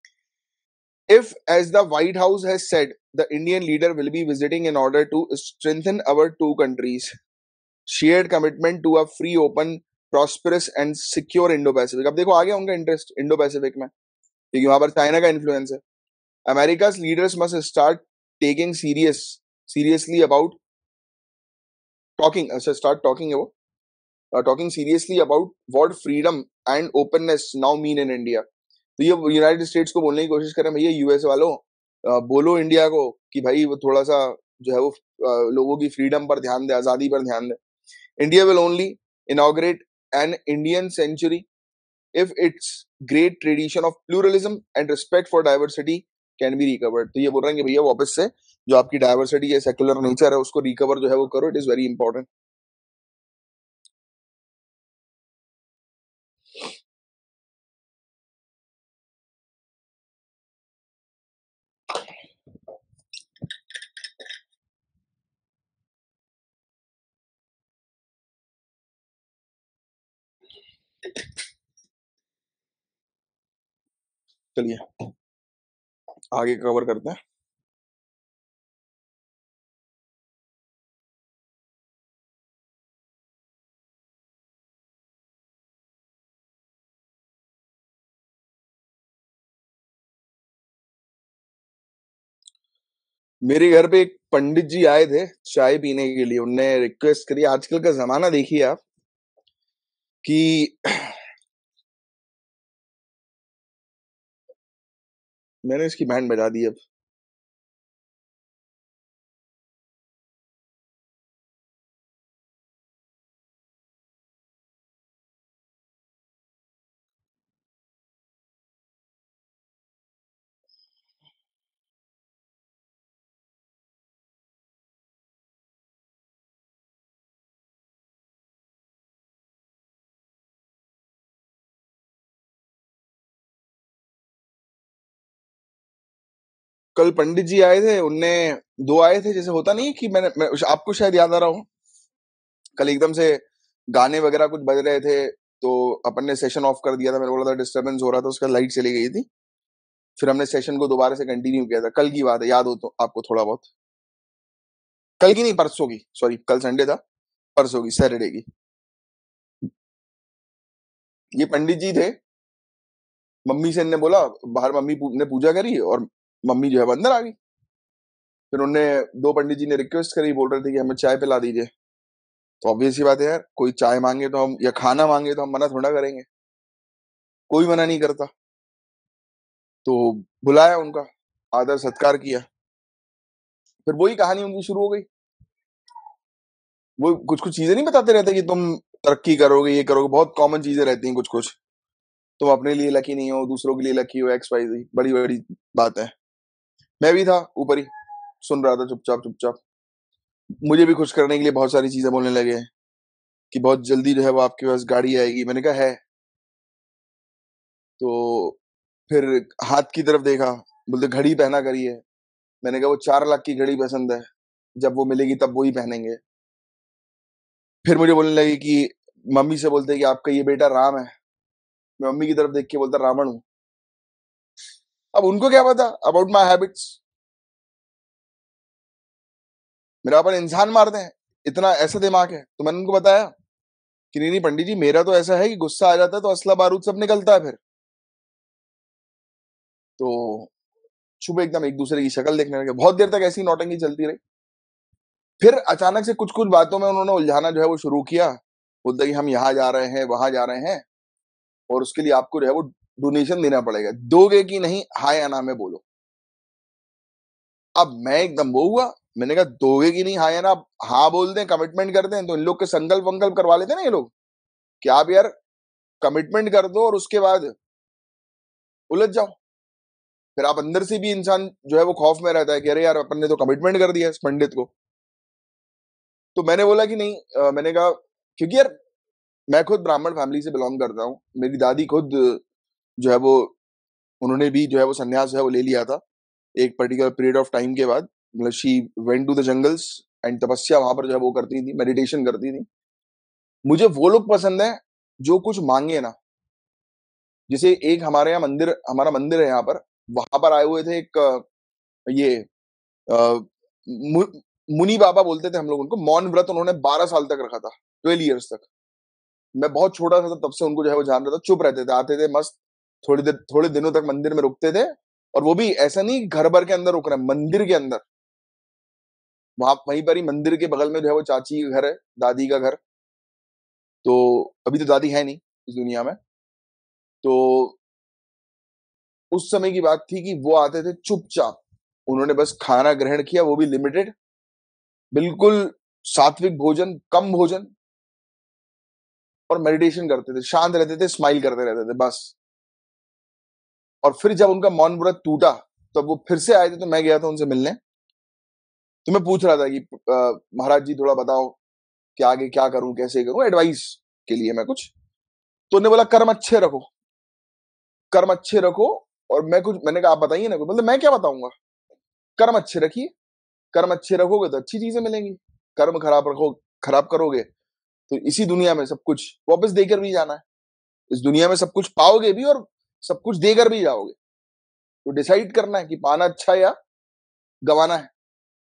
If, as the White House has said, the Indian leader will be visiting in order to strengthen our two countries' shared commitment to a free, open, prosperous and secure Indo-Pacific. अब देखो आ गया उनका इंटरेस्ट इंडो-पैसिफिक में, क्योंकि वहां पर चाइना का इन्फ्लुएंस है. America's leaders must start taking serious seriously about talking uh, start talking about uh, talking seriously about what freedom and openness now mean in India. तो ये यूनाइटेड स्टेट्स को बोलने की कोशिश करें, भैया यूएस वालों बोलो इंडिया को कि भाई वो थोड़ा सा जो है वो लोगों की फ्रीडम पर ध्यान दे, आजादी पर ध्यान दे. India will only inaugurate an Indian century if its great tradition of pluralism and respect for diversity can be recovered. तो ये बोल रहे हैं कि भैया वापस से जो आपकी डाइवर्सिटी है, सेक्युलर नेचर है, उसको रिकवर जो है वो करो. It is very important. चलिए आगे कवर करते हैं. मेरे घर पे एक पंडित जी आए थे चाय पीने के लिए. उनने रिक्वेस्ट करी. आजकल का जमाना देखिए आप कि मैंने इसकी बैंड बजा दी अब। कल पंडित जी आए थे, उनने दो आए थे, जैसे होता नहीं है कि मैंने मैं, आपको शायद याद आ रहा हो, कल एकदम से गाने वगैरह कुछ बज रहे थे, तो अपन ने सेशन ऑफ कर दिया था। मेरे को लगा डिस्टरबेंस हो रहा था, उसका लाइट चली गई थी। फिर हमने सेशन को दोबारा से कंटिन्यू किया था। कल की बात है, याद हो तो आपको थोड़ा बहुत। कल की नहीं, परसों की, सॉरी, कल संडे था, परसों की, सैटरडे की। ये पंडित जी थे, मम्मी से ने बोला, बाहर मम्मी पू- ने पूजा करी और मम्मी जो है वो अंदर आ गई। फिर उन्होंने, दो पंडित जी ने रिक्वेस्ट करी, बोल रहे थे कि हमें चाय पिला दीजिए। तो ऑब्वियस सी बात है यार, कोई चाय मांगे तो हम, या खाना मांगे तो हम मना थोड़ा करेंगे, कोई मना नहीं करता। तो बुलाया उनका, आदर सत्कार किया। फिर वही कहानी उनकी शुरू हो गई। वो कुछ कुछ चीजें नहीं बताते रहते कि तुम तरक्की करोगे, ये करोगे, बहुत कॉमन चीजें रहती हैं कुछ कुछ। तुम अपने लिए लकी नहीं हो, दूसरों के लिए लकी हो, एक्स वाई जी, बड़ी बड़ी बात है। मैं भी था ऊपर ही, सुन रहा था चुपचाप चुपचाप। मुझे भी खुश करने के लिए बहुत सारी चीजें बोलने लगे कि बहुत जल्दी जो है वो आपके पास गाड़ी आएगी। मैंने कहा है। तो फिर हाथ की तरफ देखा, बोलते घड़ी पहना करिए। मैंने कहा वो चार लाख की घड़ी पसंद है, जब वो मिलेगी तब वो ही पहनेंगे। फिर मुझे बोलने लगे कि मम्मी से बोलते कि आपका ये बेटा राम है। मैं मम्मी की तरफ देख के बोलता रावण हूँ। अब उनको क्या पता अबाउट माई हैबिट्स। मेरा अपन इंसान मारते हैं, इतना ऐसा दिमाग है। तो मैंने उनको बताया कि नहीं नहीं पंडित जी, मेरा तो ऐसा है कि गुस्सा आ जाता है तो असला बारूद सब निकलता है फिर। तो सुबह एकदम एक दूसरे की शक्ल देखने लगे। बहुत देर तक ऐसी नौटंकी चलती रही। फिर अचानक से कुछ कुछ बातों में उन्होंने उलझाना जो है वो शुरू किया। बोलते कि हम यहाँ जा रहे हैं, वहां जा रहे हैं, और उसके लिए आपको जो है वो डोनेशन देना पड़ेगा। दोगे कि नहीं, हाँ या ना में बोलो। अब मैं एकदम वो हुआ। मैंने कहा दोगे कि नहीं, हाँ या ना। हाँ बोल दें, कमिटमेंट कर दें, तो इन लोग के संकल्प वंकल्प करवा लेते ना ये लोग, कि आप यार कमिटमेंट कर दो और उसके बाद उलझ जाओ। फिर आप अंदर से भी इंसान जो है वो खौफ में रहता है कि अरे यार अपन ने तो कमिटमेंट कर दिया इस पंडित को। तो मैंने बोला कि नहीं, अ, मैंने कहा क्योंकि यार मैं खुद ब्राह्मण फैमिली से बिलोंग करता हूँ। मेरी दादी खुद जो है वो, उन्होंने भी जो है वो संन्यास जो है वो ले लिया था एक पर्टिकुलर पीरियड ऑफ टाइम के बाद। मतलब she went to the jungles and तपस्या वहां पर जो है वो करती थी, मेडिटेशन करती थी। मुझे वो लोग पसंद है जो कुछ मांगे ना। जैसे एक हमारे यहाँ मंदिर, हमारा मंदिर है यहाँ पर, वहां पर आए हुए थे एक अ, ये अ, मु, मुनि बाबा बोलते थे हम लोग उनको। मौन व्रत उन्होंने बारह साल तक रखा था, ट्वेल्व ईयर्स तक। मैं बहुत छोटा सा था तब से उनको जो है वो जान रहा था। चुप रहते थे, आते थे मस्त, थोड़ी देर, थोड़े दिनों तक मंदिर में रुकते थे। और वो भी ऐसा नहीं घर भर के अंदर रुक रहे हैं, मंदिर के अंदर। वहां वहीं पर ही मंदिर के बगल में जो है वो चाची का घर है, दादी का घर। तो अभी तो दादी है नहीं इस दुनिया में। तो उस समय की बात थी कि वो आते थे चुपचाप। उन्होंने बस खाना ग्रहण किया, वो भी लिमिटेड, बिल्कुल सात्विक भोजन, कम भोजन, और मेडिटेशन करते थे, शांत रहते थे, स्माइल करते रहते थे बस। और फिर जब उनका मौन व्रत टूटा, तब वो फिर से आए थे, तो मैं गया था उनसे मिलने। तो मैं पूछ रहा था कि अ, महाराज जी थोड़ा बताओ कि आगे क्या करूं, कैसे करूं, एडवाइस के लिए मैं कुछ। तो उन्होंने बोला कर्म अच्छे रखो, कर्म अच्छे रखो। और मैं कुछ, मैंने कहा आप बताइए ना कुछ। मतलब मैं क्या बताऊंगा, कर्म अच्छे रखिए। कर्म अच्छे रखोगे तो अच्छी चीजें मिलेंगी। कर्म खराब रखो, खराब करोगे तो इसी दुनिया में सब कुछ वापस देकर भी जाना है। इस दुनिया में सब कुछ पाओगे भी और सब कुछ देकर भी जाओगे। तो डिसाइड करना है कि पाना अच्छा है या गंवाना है।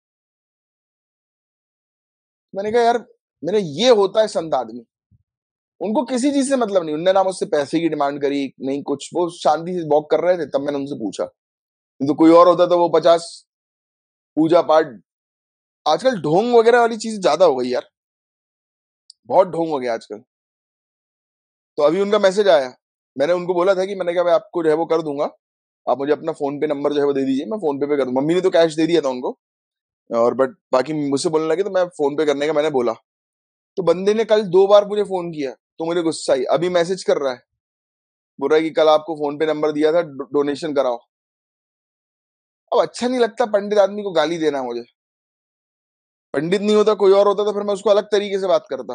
मैंने कहा यार, मैंने, ये होता है संत आदमी। उनको किसी चीज से मतलब नहीं। उनने ना मुझसे पैसे की डिमांड करी, नहीं कुछ। वो शांति से वॉक कर रहे थे, तब मैंने उनसे पूछा। तो कोई और होता तो वो पचास पूजा पाठ। आजकल ढोंग वगैरह वाली चीज ज्यादा हो गई यार, बहुत ढोंग हो गया आजकल। तो अभी उनका मैसेज आया। मैंने उनको बोला था कि मैंने कहा मैं आपको जो है वो कर दूंगा, आप मुझे अपना फोन पे नंबर जो है वो दे दीजिए, मैं फोन पे पे कर दूं। मम्मी ने तो कैश दे दिया था उनको, और बट बाकी मुझसे बोलने लगे तो मैं फोन पे करने का मैंने बोला। तो बंदे ने कल दो बार मुझे फोन किया, तो मुझे गुस्सा आई। अभी मैसेज कर रहा है, बोल रहा है कि कल आपको फोन पे नंबर दिया था, डोनेशन कराओ। अब अच्छा नहीं लगता पंडित आदमी को गाली देना मुझे। पंडित नहीं होता, कोई और होता तो फिर मैं उसको अलग तरीके से बात करता।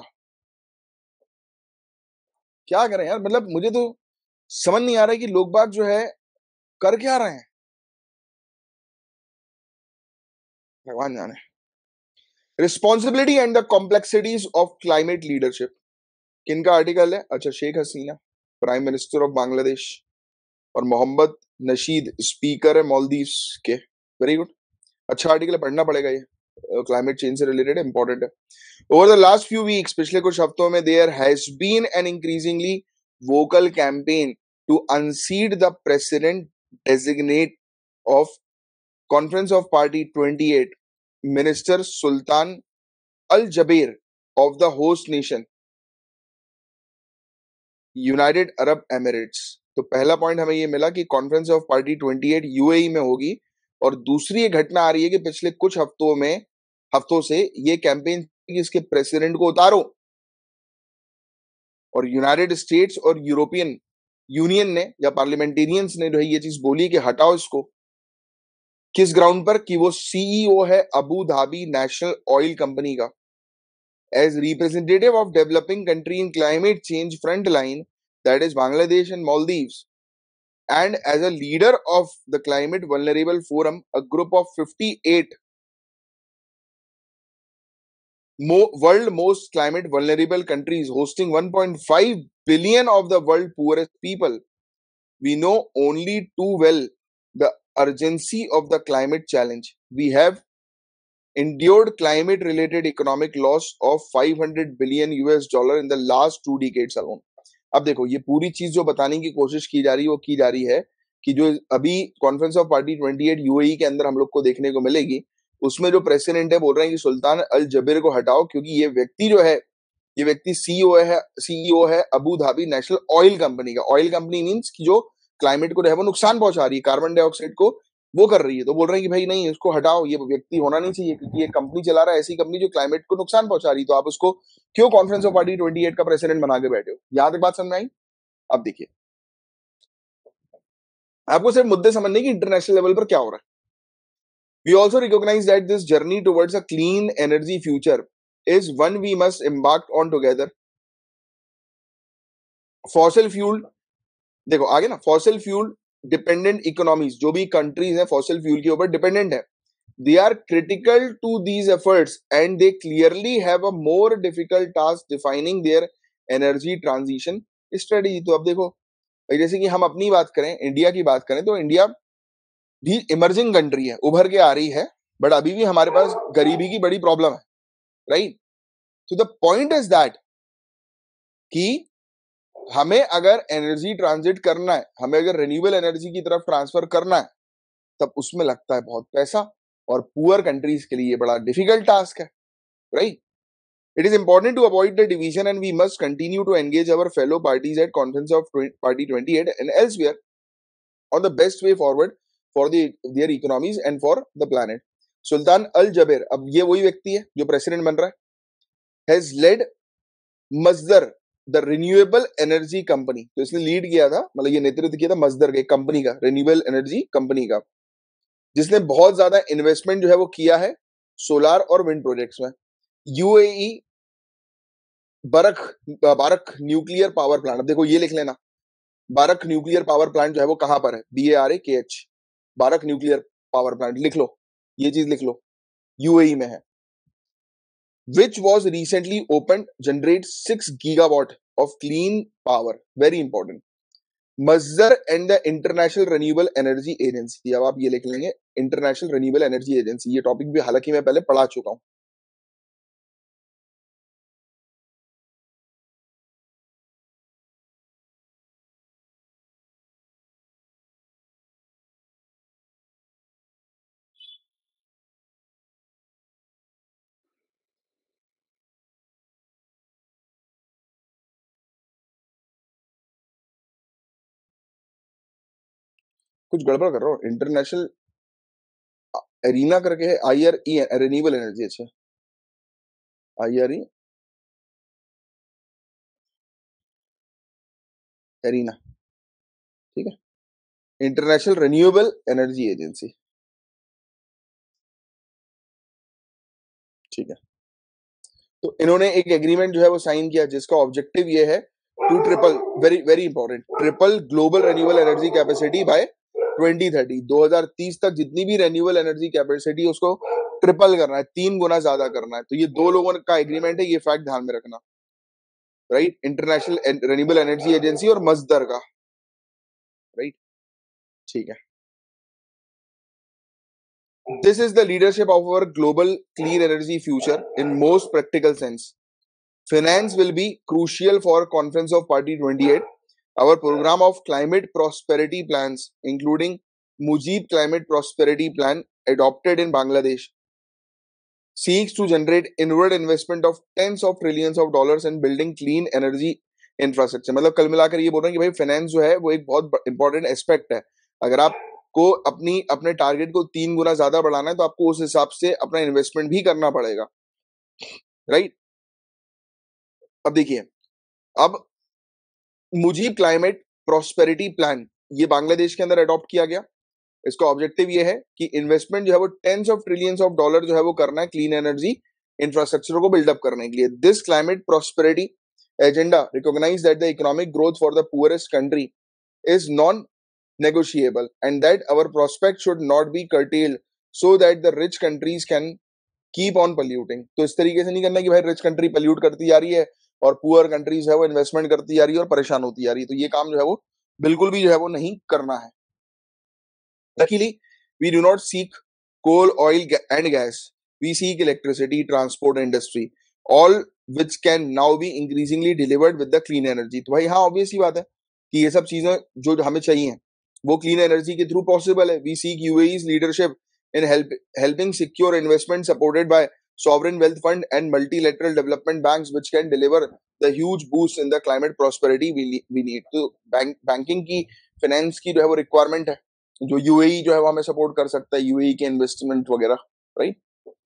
क्या करें यार, मतलब मुझे तो समझ नहीं आ रहा है कि लोग बाग जो है कर क्या रहे हैं, भगवान जाने। Responsibility and the complexities of climate leadership, किनका आर्टिकल है? अच्छा, Sheikh Hasina, prime minister of Bangladesh, और मोहम्मद नशीद, स्पीकर है मालदीव्स के। वेरी गुड, अच्छा आर्टिकल है, पढ़ना पड़ेगा ये, क्लाइमेट चेंज से रिलेटेड है, इंपॉर्टेंट है। Over the last few weeks, पिछले कुछ हफ्तों में, there has been an increasingly vocal campaign to unseat the president designate of conference of party twenty eight, minister Sultan Al Jaber of the host nation United Arab Emirates. तो पहला पॉइंट हमें ये मिला कि conference of party twenty eight UAE में होगी, और दूसरी ये घटना आ रही है कि पिछले कुछ हफ्तों में हफ्तों से ये कैंपेन कि इसके प्रेसिडेंट को उतारो, और यूनाइटेड स्टेट्स और यूरोपियन यूनियन ने या पार्लियामेंटेरियंस ने जो है ये चीज बोली कि हटाओ इसको। किस ग्राउंड पर? कि वो सीईओ है Abu Dhabi National Oil Company का। As representative of developing country in climate change front line, that is Bangladesh and Maldives, and as a leader of the Climate Vulnerable Forum, a group of fifty-eight mo- world most climate vulnerable countries hosting one point five billion of the world poorest people, we know only too well the urgency of the climate challenge. We have endured climate related economic loss of five hundred billion U S dollar in the last two decades alone. अब देखो, ये पूरी चीज जो बताने की कोशिश की जा रही है वो की जा रही है कि जो अभी conference of party twenty eight UAE के अंदर हम लोग को देखने को मिलेगी, उसमें जो प्रेसिडेंट है बोल रहे हैं कि सुल्तान अल जबीर को हटाओ, क्योंकि ये व्यक्ति जो है, ये व्यक्ति सीईओ है, सीईओ है Abu Dhabi National Oil Company का। ऑयल कंपनी मींस कि जो क्लाइमेट को जो है वो नुकसान पहुंचा रही है, कार्बन डाइऑक्साइड को वो कर रही है। तो बोल रहे हैं कि भाई नहीं, इसको हटाओ, ये व्यक्ति होना नहीं चाहिए, क्योंकि ये कंपनी चला रहा है, ऐसी कंपनी जो क्लाइमेट को नुकसान पहुंचा रही है, तो आप उसको क्यों conference of party twenty eight का प्रेसिडेंट बना के बैठे हो? यहाँ तक बात समझ में आई? अब देखिए, आपको सिर्फ मुद्दे समझने की इंटरनेशनल लेवल पर क्या हो रहा है। We also recognise that this journey towards a clean energy future is one we must embark on together. Fossil fuel, देखो आगे ना, फॉसिल फ्यूल डिपेंडेंट इकोनॉमीज, जो भी कंट्रीज हैं फॉसिल फ्यूल के ऊपर डिपेंडेंट है, they are critical to these efforts and they clearly have a more difficult task defining their energy transition strategy. तो अब देखो भाई, जैसे कि हम अपनी बात करें, इंडिया की बात करें, तो इंडिया भी इमर्जिंग कंट्री है, उभर के आ रही है, बट अभी भी हमारे पास गरीबी की बड़ी प्रॉब्लम है, राइट? तो द पॉइंट इज दैट कि हमें अगर एनर्जी ट्रांजिट करना है, हमें अगर रिन्यूएबल एनर्जी की तरफ ट्रांसफर करना है, तब उसमें लगता है बहुत पैसा, और पुअर कंट्रीज के लिए ये बड़ा डिफिकल्ट टास्क है, right? It is important to avoid the division and we must continue to engage our fellow parties at Conference of Party twenty eight and elsewhere on the best way forward for the, their economies and for the planet. Sultan Al Jaber, अब ये वही व्यक्ति है जो प्रेसिडेंट बन रहा है, has led Masdar the renewable energy company. तो इसने लीड किया था, मतलब ये नेतृत्व किया था मजदर के कंपनी का, रिन्यूएबल एनर्जी कंपनी का, जिसने बहुत ज्यादा इन्वेस्टमेंट जो है वो किया है सोलार और विंड प्रोजेक्ट्स में। यूएई बरख बारक न्यूक्लियर पावर प्लांट, अब देखो ये लिख लेना, बारक न्यूक्लियर पावर प्लांट जो है वो कहां पर है? बी ए आर ए के एच, बारक न्यूक्लियर पावर प्लांट लिख लो, ये चीज लिख लो, यूएई में है। Which was recently open, generate six gigawatt of clean power, very important. Masdar and the International Renewable Energy Agency, अब आप ये लिख लेंगे, इंटरनेशनल रिन्यूएबल एनर्जी एजेंसी। ये टॉपिक भी हालांकि मैं पहले पढ़ा चुका हूं। कुछ गड़बड़ कर रहा हूँ। इंटरनेशनल एरीना करके है, I R E renewable energy. अच्छा, आई आर ई एरीना, ठीक है, इंटरनेशनल रिन्यूएबल एनर्जी एजेंसी, ठीक है। तो इन्होंने एक एग्रीमेंट जो है वो साइन किया जिसका ऑब्जेक्टिव ये है to triple, very very important, triple global renewable energy capacity by twenty thirty. दो हज़ार तीस तक जितनी भी रिन्यूएबल एनर्जी कैपेसिटी उसको ट्रिपल करना है, तीन गुना ज्यादा करना है। तो ये दो लोगों का एग्रीमेंट है, ये फैक्ट ध्यान में रखना, right. International Renewable Energy Agency और मजदर का, राइट, ठीक है। This is the leadership of our global clean energy future in most practical sense. Finance will be crucial for Conference of Party twenty-eight. Our program of climate prosperity plans, including Mujib Climate Prosperity Plan, adopted in Bangladesh, seeks to generate inward investment of tens of trillions of dollars in building clean energy infrastructure. मतलब कल मिलाकर ये बोल रहे हैं कि भाई फाइनेंस जो है वो एक बहुत इंपॉर्टेंट एस्पेक्ट है। अगर आपको अपनी अपने टारगेट को तीन गुना ज्यादा बढ़ाना है तो आपको उस हिसाब से अपना इन्वेस्टमेंट भी करना पड़ेगा, राइट। अब देखिए, अब मुजीब क्लाइमेट प्रॉस्पेरिटी प्लान ये बांग्लादेश के अंदर अडॉप्ट किया गया। इसका ऑब्जेक्टिव ये है कि इन्वेस्टमेंट जो है वो tens of trillions of dollar जो है वो करना है क्लीन एनर्जी इंफ्रास्ट्रक्चर को बिल्डअप करने के लिए। This climate prosperity agenda recognise that the economic growth for the poorest country is non negotiable and that our prospect should not be curtailed so that the rich countries can keep on polluting। तो इस तरीके से नहीं करना कि भाई रिच कंट्री पोल्यूट करती जा रही है और पुअर कंट्रीज है वो इन्वेस्टमेंट करती जा रही है और परेशान होती जा रही है। तो ये काम जो है वो बिल्कुल भी जो है वो नहीं करना है। Luckily, we do not seek coal, oil and gas. We seek electricity, transport, industry, all which can now be increasingly delivered with the clean energy। तो भाई हाँ, ऑब्वियस ही बात है कि ये सब चीजें जो हमें चाहिए वो क्लीन एनर्जी के थ्रू पॉसिबल है। We seek UAE's leadership in help helping secure investment supported by sovereign wealth fund and multilateral development banks which can deliver the huge boost in the climate prosperity we we need। तो बैंक बैंकिंग की, फाइनेंस की जो है वो रिक्वायरमेंट है जो यूएई जो है वो हमें सपोर्ट कर सकता है, यूएई के इन्वेस्टमेंट वगैरह, राइट।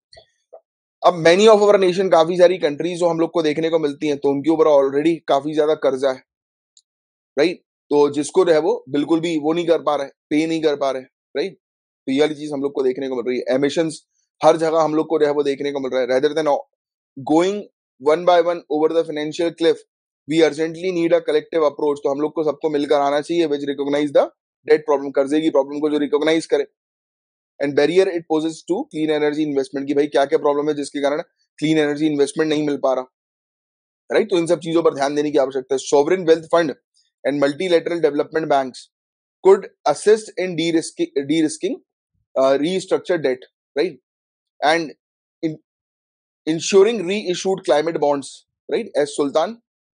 अब मैनी ऑफ अवर नेशन, काफी सारी कंट्रीज जो हम लोग को देखने को मिलती हैं तो उनके ऊपर ऑलरेडी काफी ज्यादा कर्जा है, राइट। तो जिसको जो है वो बिल्कुल भी वो नहीं कर पा रहे, पे नहीं कर पा रहे, राइट। तो ये वाली चीज हम लोग को देखने को मिल रही है। एमिशंस हर जगह हम लोग को जो है वो देखने को मिल रहा है। Rather than going one by one over the financial cliff, we urgently need a collective approach. तो हम लोग को सबको मिलकर आना चाहिए which recognise the debt problem, कर्जे की प्रॉब्लम को जो रिकॉग्नाइज करे। And barrier it poses to clean energy investment की भाई क्या क्या प्रॉब्लम है जिसके कारण क्लीन एनर्जी इन्वेस्टमेंट नहीं मिल पा रहा, राइट। तो इन सब चीजों पर ध्यान देने की आवश्यकता है। Sovereign wealth fund and multilateral development banks could assist in de-risking, de-risking uh, restructured debt, right, and in ensuring reissued climate bonds, right, as Sultan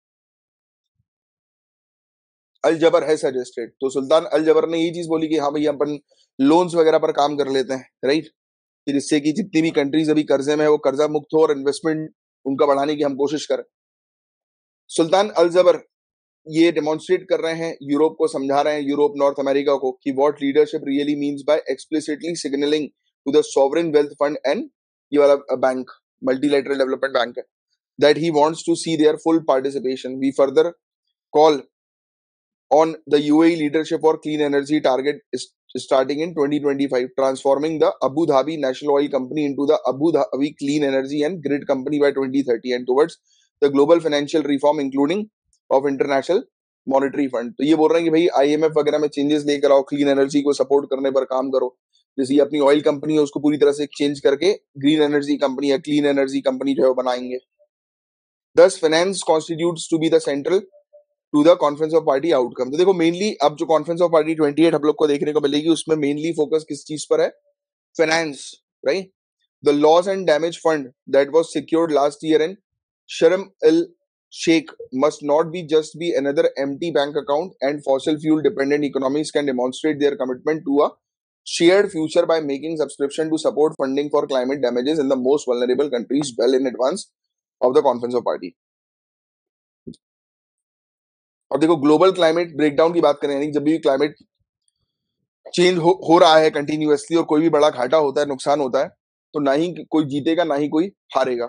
Al Jaber है सजेस्टेड। तो सुल्तान अल जबर ने ये चीज बोली कि हाँ भैया अपन लोन्स वगैरह पर काम कर लेते हैं, राइट, कि जिससे कि जितनी भी कंट्रीज अभी कर्जे में है वो कर्जा मुक्त हो और इन्वेस्टमेंट उनका बढ़ाने की हम कोशिश करें। सुल्तान अल जबर ये डेमोन्स्ट्रेट कर रहे हैं, यूरोप को समझा रहे हैं, यूरोप नॉर्थ अमेरिका को, कि what leadership really means by explicitly signalling to the sovereign wealth fund and ये वाला बैंक मल्टीलैटरल डेवलपमेंट बैंक है that he wants to see their full participation. We further call on the U A E leadership for clean energy target is starting in twenty twenty-five, transforming the Abu Dhabi National Oil Company into the Abu Dhabi Clean Energy and Grid Company by twenty thirty and towards the global financial reform including of International Monetary Fund। तो ये बोल रहे हैं कि भाई आईएमएफ वगैरह में चेंजेस लेकर आओ, क्लीन एनर्जी को सपोर्ट करने पर काम करो। जैसे अपनी ऑयल कंपनी है उसको पूरी तरह से चेंज करके ग्रीन एनर्जी कंपनी या क्लीन एनर्जी कंपनी जो है वो बनाएंगे। Thus finance constitutes to be the central to the conference of party outcome. तो देखो मेनली अब जो कॉन्फ्रेंस ऑफ पार्टी अट्ठाईस हम लोग को देखने को मिलेगी उसमें मेनली फोकस किस चीज पर है, finance, right. The loss and damage fund that was secured last year in Sharm el Sheikh must not be just be another empty bank account and fossil fuel dependent economies can demonstrate their commitment to a shared future by making subscription to support funding for climate damages in the most vulnerable countries well in advance of the conference of party। और देखो ग्लोबल क्लाइमेट ब्रेकडाउन की बात करें, यानी जब भी क्लाइमेट चेंज हो, हो रहा है कंटिन्यूअसली, और कोई भी बड़ा घाटा होता है, नुकसान होता है, तो ना ही कोई जीतेगा ना ही कोई हारेगा.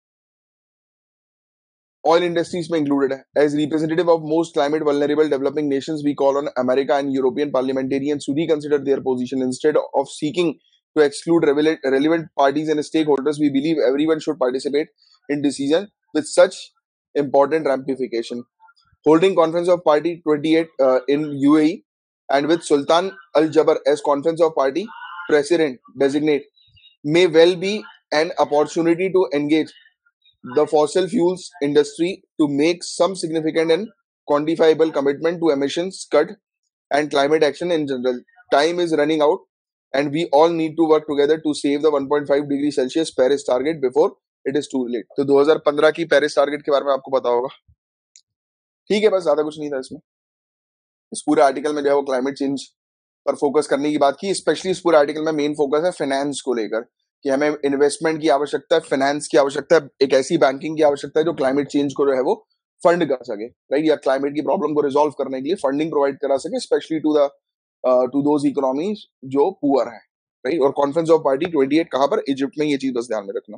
Oil industries में included है. As representative of most climate vulnerable developing nations, we call on America and European parliamentarians to reconsider their position instead of seeking to exclude relevant relevant parties and stakeholders. We believe everyone should participate in decision with such important ramification. Holding Conference of Party twenty-eight uh, in U A E and with Sultan Al Jaber as Conference of Party President designate may well be an opportunity to engage the fossil fuels industry to make some significant and quantifiable commitment to emissions cut and climate action in general. Time is running out, and we all need to work together to save the one point five degree Celsius Paris target before it is too late. तो दो हज़ार पंद्रह की पेरिस टारगेट के बारे में आपको पता होगा. ठीक है, बस ज्यादा कुछ नहीं था इसमें. इस पूरे आर्टिकल में जो है वो क्लाइमेट चेंज पर फोकस करने की बात की. स्पेशली इस पूरे आर्टिकल में मेन फोकस है फाइनेंस को लेकर, कि हमें इन्वेस्टमेंट की आवश्यकता है, फाइनेंस की आवश्यकता है, एक ऐसी बैंकिंग की आवश्यकता है जो क्लाइमेट चेंज को जो है वो फंड कर सके, राइट, या क्लाइमेट की प्रॉब्लम को रिजॉल्व करने के लिए फंडिंग प्रोवाइड करा सके, specially to the to those economies जो पुअर है, राइट. और कॉन्फ्रेंस ऑफ पार्टी अट्ठाईस कहां पर? इजिप्ट में. ये चीज बस ध्यान में रखना.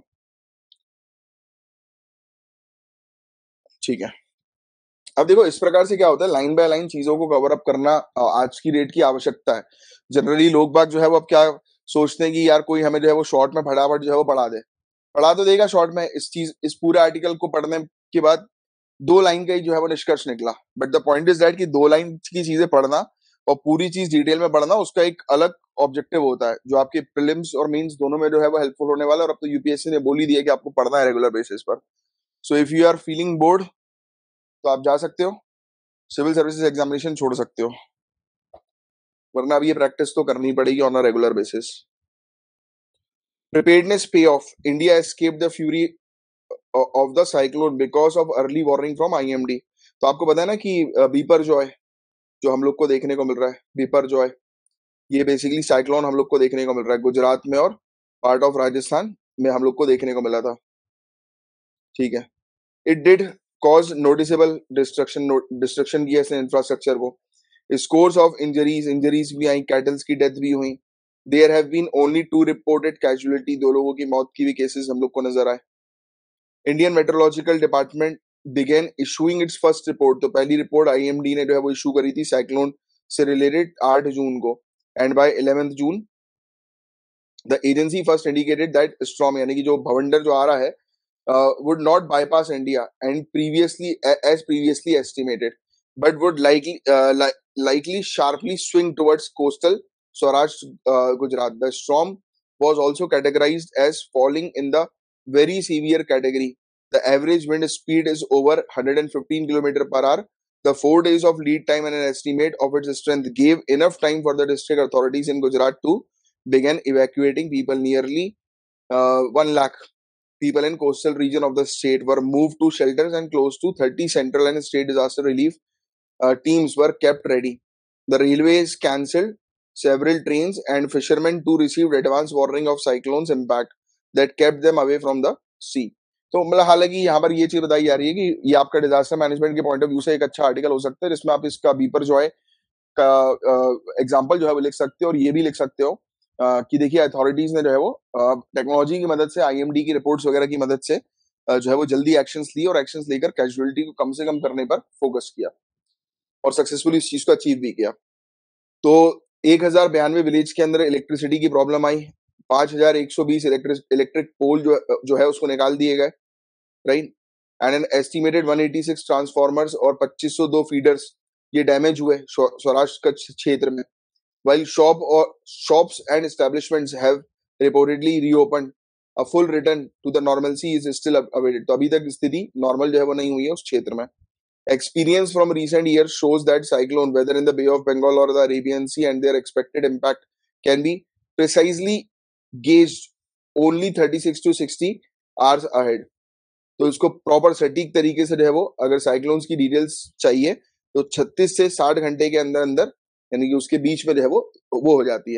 ठीक है. अब देखो इस प्रकार से क्या होता है, लाइन बाय लाइन चीजों को कवर अप करना आज की डेट की आवश्यकता है. जनरली लोग बाग जो है वो अब क्या सोचते हैं कि यार कोई हमें जो है वो शॉर्ट में फटाफट जो है वो पढ़ा दे. पढ़ा तो देगा शॉर्ट में. इस चीज इस पूरे आर्टिकल को पढ़ने के बाद दो लाइन का ही जो है वो निष्कर्ष निकला. But the point is that कि दो लाइन की चीजें पढ़ना और पूरी चीज डिटेल में पढ़ना, उसका एक अलग ऑब्जेक्टिव होता है जो आपके प्रीलिम्स और मेंस दोनों में जो है वो हेल्पफुल होने वाला है. और अब तो यूपीएससी ने बोल ही दिया कि आपको पढ़ना है रेगुलर बेसिस पर. So if you are feeling bored तो आप जा सकते हो, सिविल सर्विसेज एग्जामिनेशन छोड़ सकते हो, वरना अब ये प्रैक्टिस तो करनी पड़ेगी on a regular basis. Preparedness pays off. India escaped the fury of the cyclone because of early warning from IMD. तो आपको पता है ना कि बीपर जॉय जो हम लोग को देखने को मिल रहा है, बीपर जॉय, ये बेसिकली साइक्लोन हम लोग को देखने को मिल रहा है गुजरात में और पार्ट ऑफ राजस्थान में हम लोग को देखने को मिला था. ठीक है. It did cause noticeable destruction destruction किया इसने इंफ्रास्ट्रक्चर को. स्कोर्स ऑफ इंजरीज इंजरीज भी आई, कैटल्स की डेथ भी हुई. There have been only two reported casualty. दो लोगों की मौत की भी केसेस हम लोग को नजर आए. Indian meteorological department began issuing its first report. तो पहली रिपोर्ट आईएमडी ने जो है वो इशू करी थी साइक्लोन से रिलेटेड आठ जून को. And by eleventh June the agency first indicated that storm, यानी कि जो भवंडर जो आ रहा है, uh, would not bypass India and previously as previously estimated, but would likely uh, li- likely sharply swing towards coastal Saurashtra, uh, Gujarat. The storm was also categorized as falling in the very severe category. The average wind speed is over one hundred fifteen kilometers per hour. The four days of lead time and an estimate of its strength gave enough time for the district authorities in Gujarat to begin evacuating people. Nearly uh, one lakh people in coastal region of the state were moved to shelters, and close to thirty central and state disaster relief uh, teams were kept ready. The railways cancelled several trains, and fishermen too received advance warning of cyclones impact that kept them away from the sea. तो मतलब हालांकि यहाँ पर ये चीज बताई जा रही है कि ये आपका डिजास्टर मैनेजमेंट के पॉइंट ऑफ व्यू से एक अच्छा आर्टिकल हो सकता है, जिसमें आप इसका बीपर जो है का एग्जाम्पल जो है वो लिख सकते हो, और ये भी लिख सकते हो Uh, कि देखिए अथॉरिटीज ने जो है वो टेक्नोलॉजी uh, की मदद से, आईएमडी की रिपोर्ट्स वगैरह की मदद से uh, जो है वो जल्दी एक्शंस लिए और एक्शंस लेकर कैजुअलिटी को कम से कम करने पर फोकस किया और सक्सेसफुली इस चीज को अचीव भी किया. तो एक हजार बयानवे विलेज के अंदर इलेक्ट्रिसिटी की प्रॉब्लम आई. पांच हजार एक सौ बीस इलेक्ट्रिक इलेक्ट्रिक पोल जो जो है उसको निकाल दिए गए, right. And an estimated one eighty six transformers और पच्चीस सौ दो फीडर्स ये डैमेज हुए सौराष्ट्र कच्छ क्षेत्र में. While shop or shops and establishments have reportedly reopened, a full return to the normalcy is still awaited. तो अभी तक स्थिति नॉर्मल जो है वो नहीं हुई है उस क्षेत्र में. Experience from recent years shows that cyclone, whether in the Bay of Bengal or the Arabian Sea, and their expected impact can be precisely gauged only thirty-six to sixty hours ahead. तो इसको प्रॉपर सटीक तरीके से जो है वो अगर साइक्लोन्स की डिटेल्स चाहिए तो छत्तीस से साठ घंटे के अंदर अंदर, यानी कि उसके बीच में जो है वो वो हो जाती है.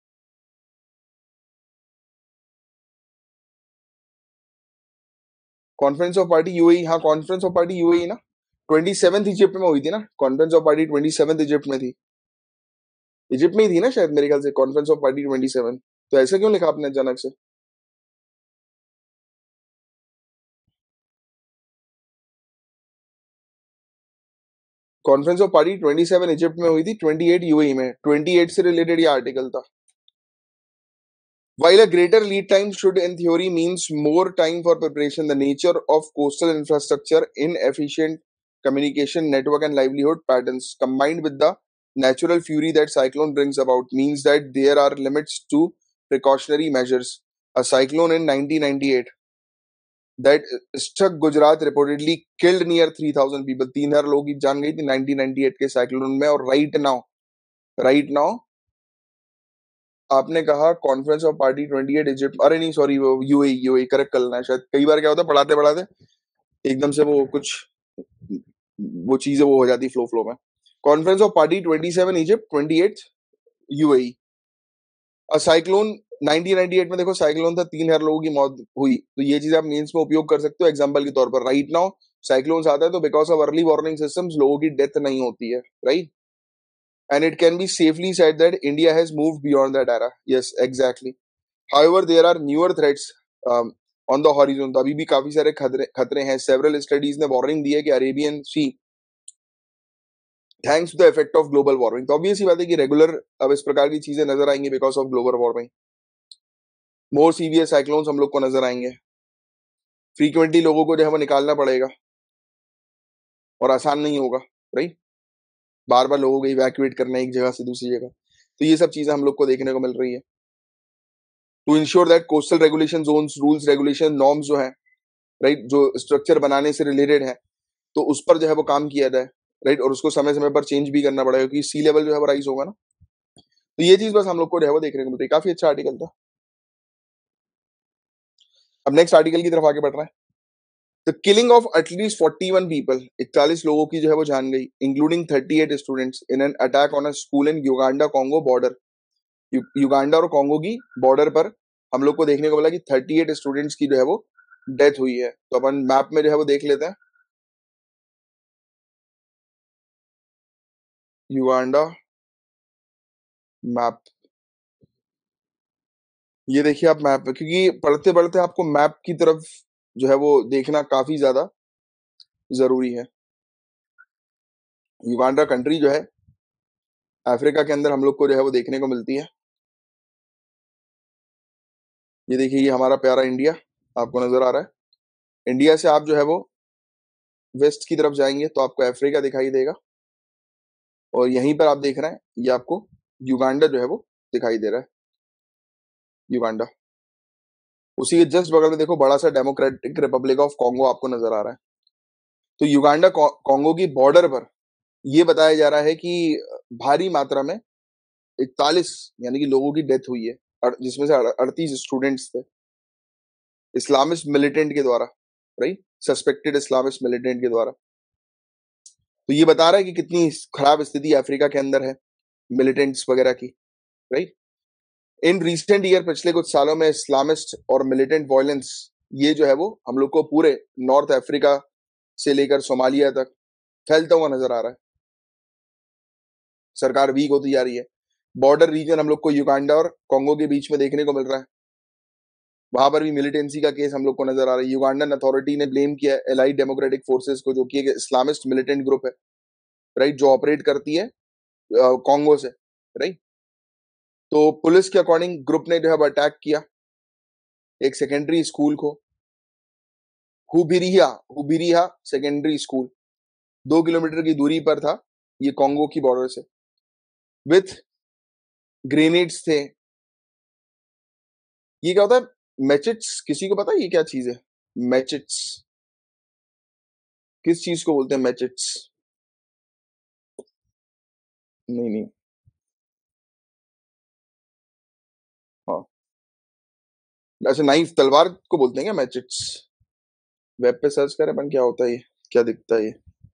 कॉन्फ्रेंस ऑफ पार्टी यूएई, हाँ कॉन्फ्रेंस ऑफ पार्टी यूएई ना ट्वेंटी सेवेंथ इजिप्ट में हुई थी ना. Conference of party twenty seventh Egypt में थी. इजिप्ट में ही थी ना शायद मेरे ख्याल से conference of party twenty seven. तो ऐसा क्यों लिखा आपने अचानक से? Conference of party twenty seven Egypt में हुई थी, ट्वेंटी एट यूएई में। ट्वेंटी एट से रिलेटेड ये आर्टिकल था। While a greater lead time should in theory means more time for preparation, the nature of coastal infrastructure, inefficient communication network and livelihood patterns combined with the natural fury that cyclone brings about means that there are limits to precautionary measures. A cyclone in nineteen ninety-eight that struck Gujarat reportedly killed near three thousand people. तीन हजार लोगों की जान गई थी नाइनटीन नाइंटी एट के साइक्लोन में। और राइट नाउ राइट नाउ आपने कहा conference of party twenty eight Egypt, अरे नहीं सॉरी वो यूएई यूएई करेक्ट करना है शायद। कई बार क्या होता है पढ़ाते पढ़ाते एकदम से वो कुछ वो चीजें वो हो जाती फ्लो फ्लो में। Conference of party twenty seven Egypt, twenty eight UAE. और साइक्लोन नाइनटीन नाइंटी एट में देखो साइक्लोन था, तीन हजार लोगों की मौत हुई। तो ये चीज आप मीन्स में उपयोग कर सकते हो एग्जांपल के तौर पर। राइट नाउ साइक्लोन्स आता है तो because of early warning systems लोगों की डेथ नहीं होती है, right. And it can be safely said that India has moved beyond that era. Yes, exactly. However, there are newer threats um, on the horizon. तो अभी भी काफी सारे खतरे खतरे हैं। Several studies ने वार्निंग दी है कि Arabian sea thanks to the effect of global warming. तो ऑब्वियस ही बात है कि रेगुलर अब इस प्रकार की चीजें नजर आएंगी because of global warming. More severe cyclones हम लोग को नजर आएंगे। फ्रीक्वेंटली लोगों को जो है वो निकालना पड़ेगा और आसान नहीं होगा, राइट। बार बार लोगों को इवैक्यूएट करना एक जगह से दूसरी जगह। तो ये सब चीजें हम लोग को देखने को मिल रही है। To ensure that coastal regulation zones, rules, regulation, norms जो है, राइट, जो स्ट्रक्चर बनाने से रिलेटेड है, तो उस पर जो है वो काम किया जाए, राइट। और उसको समय समय पर चेंज भी करना पड़ेगा क्योंकि सी लेवल जो है वो राइज होगा ना। तो ये चीज बस हम लोग को जो है वो देखने को मिल रही है। काफी अच्छा आर्टिकल था। अब नेक्स्ट आर्टिकल की तरफ आगे बढ़ रहा है। The killing of at least forty one people, इकतालीस लोगों की जो है वो जान गई, including thirty eight students in an attack on a school in Uganda Congo border. Uganda और कॉन्गो की बॉर्डर पर हम लोग को देखने को मिला कि थर्टी एट स्टूडेंट्स की जो है वो डेथ हुई है। तो अपन मैप में जो है वो देख लेते हैं। युगांडा मैप, ये देखिए आप मैप, क्योंकि पढ़ते पढ़ते आपको मैप की तरफ जो है वो देखना काफी ज्यादा जरूरी है। युगांडा कंट्री जो है अफ्रीका के अंदर हम लोग को जो है वो देखने को मिलती है। ये देखिए ये हमारा प्यारा इंडिया आपको नजर आ रहा है। इंडिया से आप जो है वो वेस्ट की तरफ जाएंगे तो आपको अफ्रीका दिखाई देगा। और यहीं पर आप देख रहे हैं ये आपको युगांडा जो है वो दिखाई दे रहा है। युगांडा, उसी के जस्ट बगल में देखो बड़ा सा डेमोक्रेटिक रिपब्लिक ऑफ कॉन्गो आपको नजर आ रहा है। तो युगांडा कॉन्गो की बॉर्डर पर ये बताया जा रहा है कि भारी मात्रा में इकतालीस यानी कि लोगों की डेथ हुई है, जिसमें से अड़तीस स्टूडेंट्स थे इस्लामिस्ट मिलिटेंट के द्वारा, राइट, सस्पेक्टेड इस्लामिस्ट मिलिटेंट के द्वारा। तो ये बता रहा है कि कितनी खराब स्थिति अफ्रीका के अंदर है मिलिटेंट्स वगैरह की, राइट। इन रिसेंट ईयर, पिछले कुछ सालों में इस्लामिस्ट और मिलिटेंट वायलेंस ये जो है वो हम लोग को पूरे नॉर्थ अफ्रीका से लेकर सोमालिया तक फैलता हुआ नजर आ रहा है। सरकार वीक होती जा रही है। बॉर्डर रीजन हम लोग को युगांडा और कॉन्गो के बीच में देखने को मिल रहा है, वहां पर भी मिलिटेंसी का केस हम लोग को नजर आ रहा है। युगांडन अथॉरिटी ने ब्लेम किया एलाइड डेमोक्रेटिक फोर्सेस को, जो कि एक इस्लामिस्ट मिलिटेंट ग्रुप है, राइट, जो ऑपरेट करती है कॉन्गो से, राइट। तो पुलिस के अकॉर्डिंग ग्रुप ने जो है अटैक किया एक सेकेंडरी स्कूल को, हुबिरिया हुबिरिया सेकेंडरी स्कूल, दो किलोमीटर की दूरी पर था ये कॉन्गो की बॉर्डर से। विथ ग्रेनेड्स थे। ये क्या होता है मैचेट्स, किसी को पता है ये क्या चीज है? मैचेट्स किस चीज को बोलते हैं? मैचेट्स, नहीं नहीं, हाँ, अच्छा नाइफ, तलवार को बोलते हैं क्या मैचेट्स? वेब पे सर्च करें अपन क्या होता है ये, क्या दिखता है ये।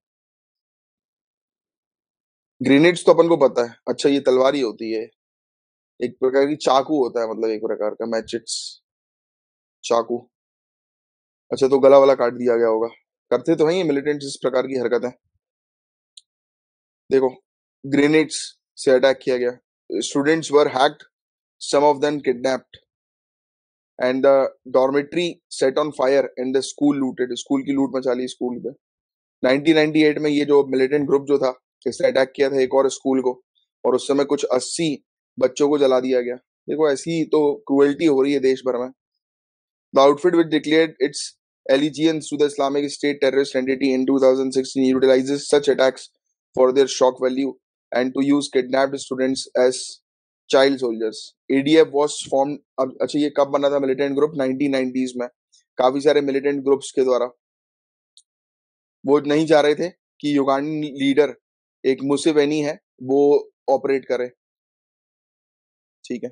ग्रेनेड्स तो अपन को पता है, अच्छा ये तलवार ही होती है, एक प्रकार की चाकू होता है, मतलब एक प्रकार का मैचेट्स, चाकू। अच्छा तो गला वाला काट दिया गया होगा, करते तो हैं ये मिलिटेंट्स इस प्रकार की हरकतें। देखो ग्रेनेड्स से अटैक किया गया, students were hacked, some of them kidnapped, and the dormitory set on fire and the school looted. School की लूट मचा ली स्कूल पे. नाइनटीन नाइंटी एट में ये जो मिलिटेंट ग्रुप जो था, इसने अटैक किया था एक और स्कूल को, और उस समय कुछ अस्सी बच्चों को जला दिया गया. देखो ऐसी तो क्रूएल्टी हो रही है देश भर में. The outfit, which declared its allegiance to the Islamic State terrorist entity in two thousand sixteen, utilizes such attacks for their shock value and to use kidnapped students as child soldiers. A D F was formed. अब अच्छा ये कब बना था मिलिटेंट ग्रुप? नाइनटीन नाइंटीज़ में. काफी सारे मिलिटेंट ग्रुप्स के द्वारा. वो नहीं चाह रहे थे कि युगांडन लीडर एक मुसेवेनी है वो ऑपरेट करे. ठीक है.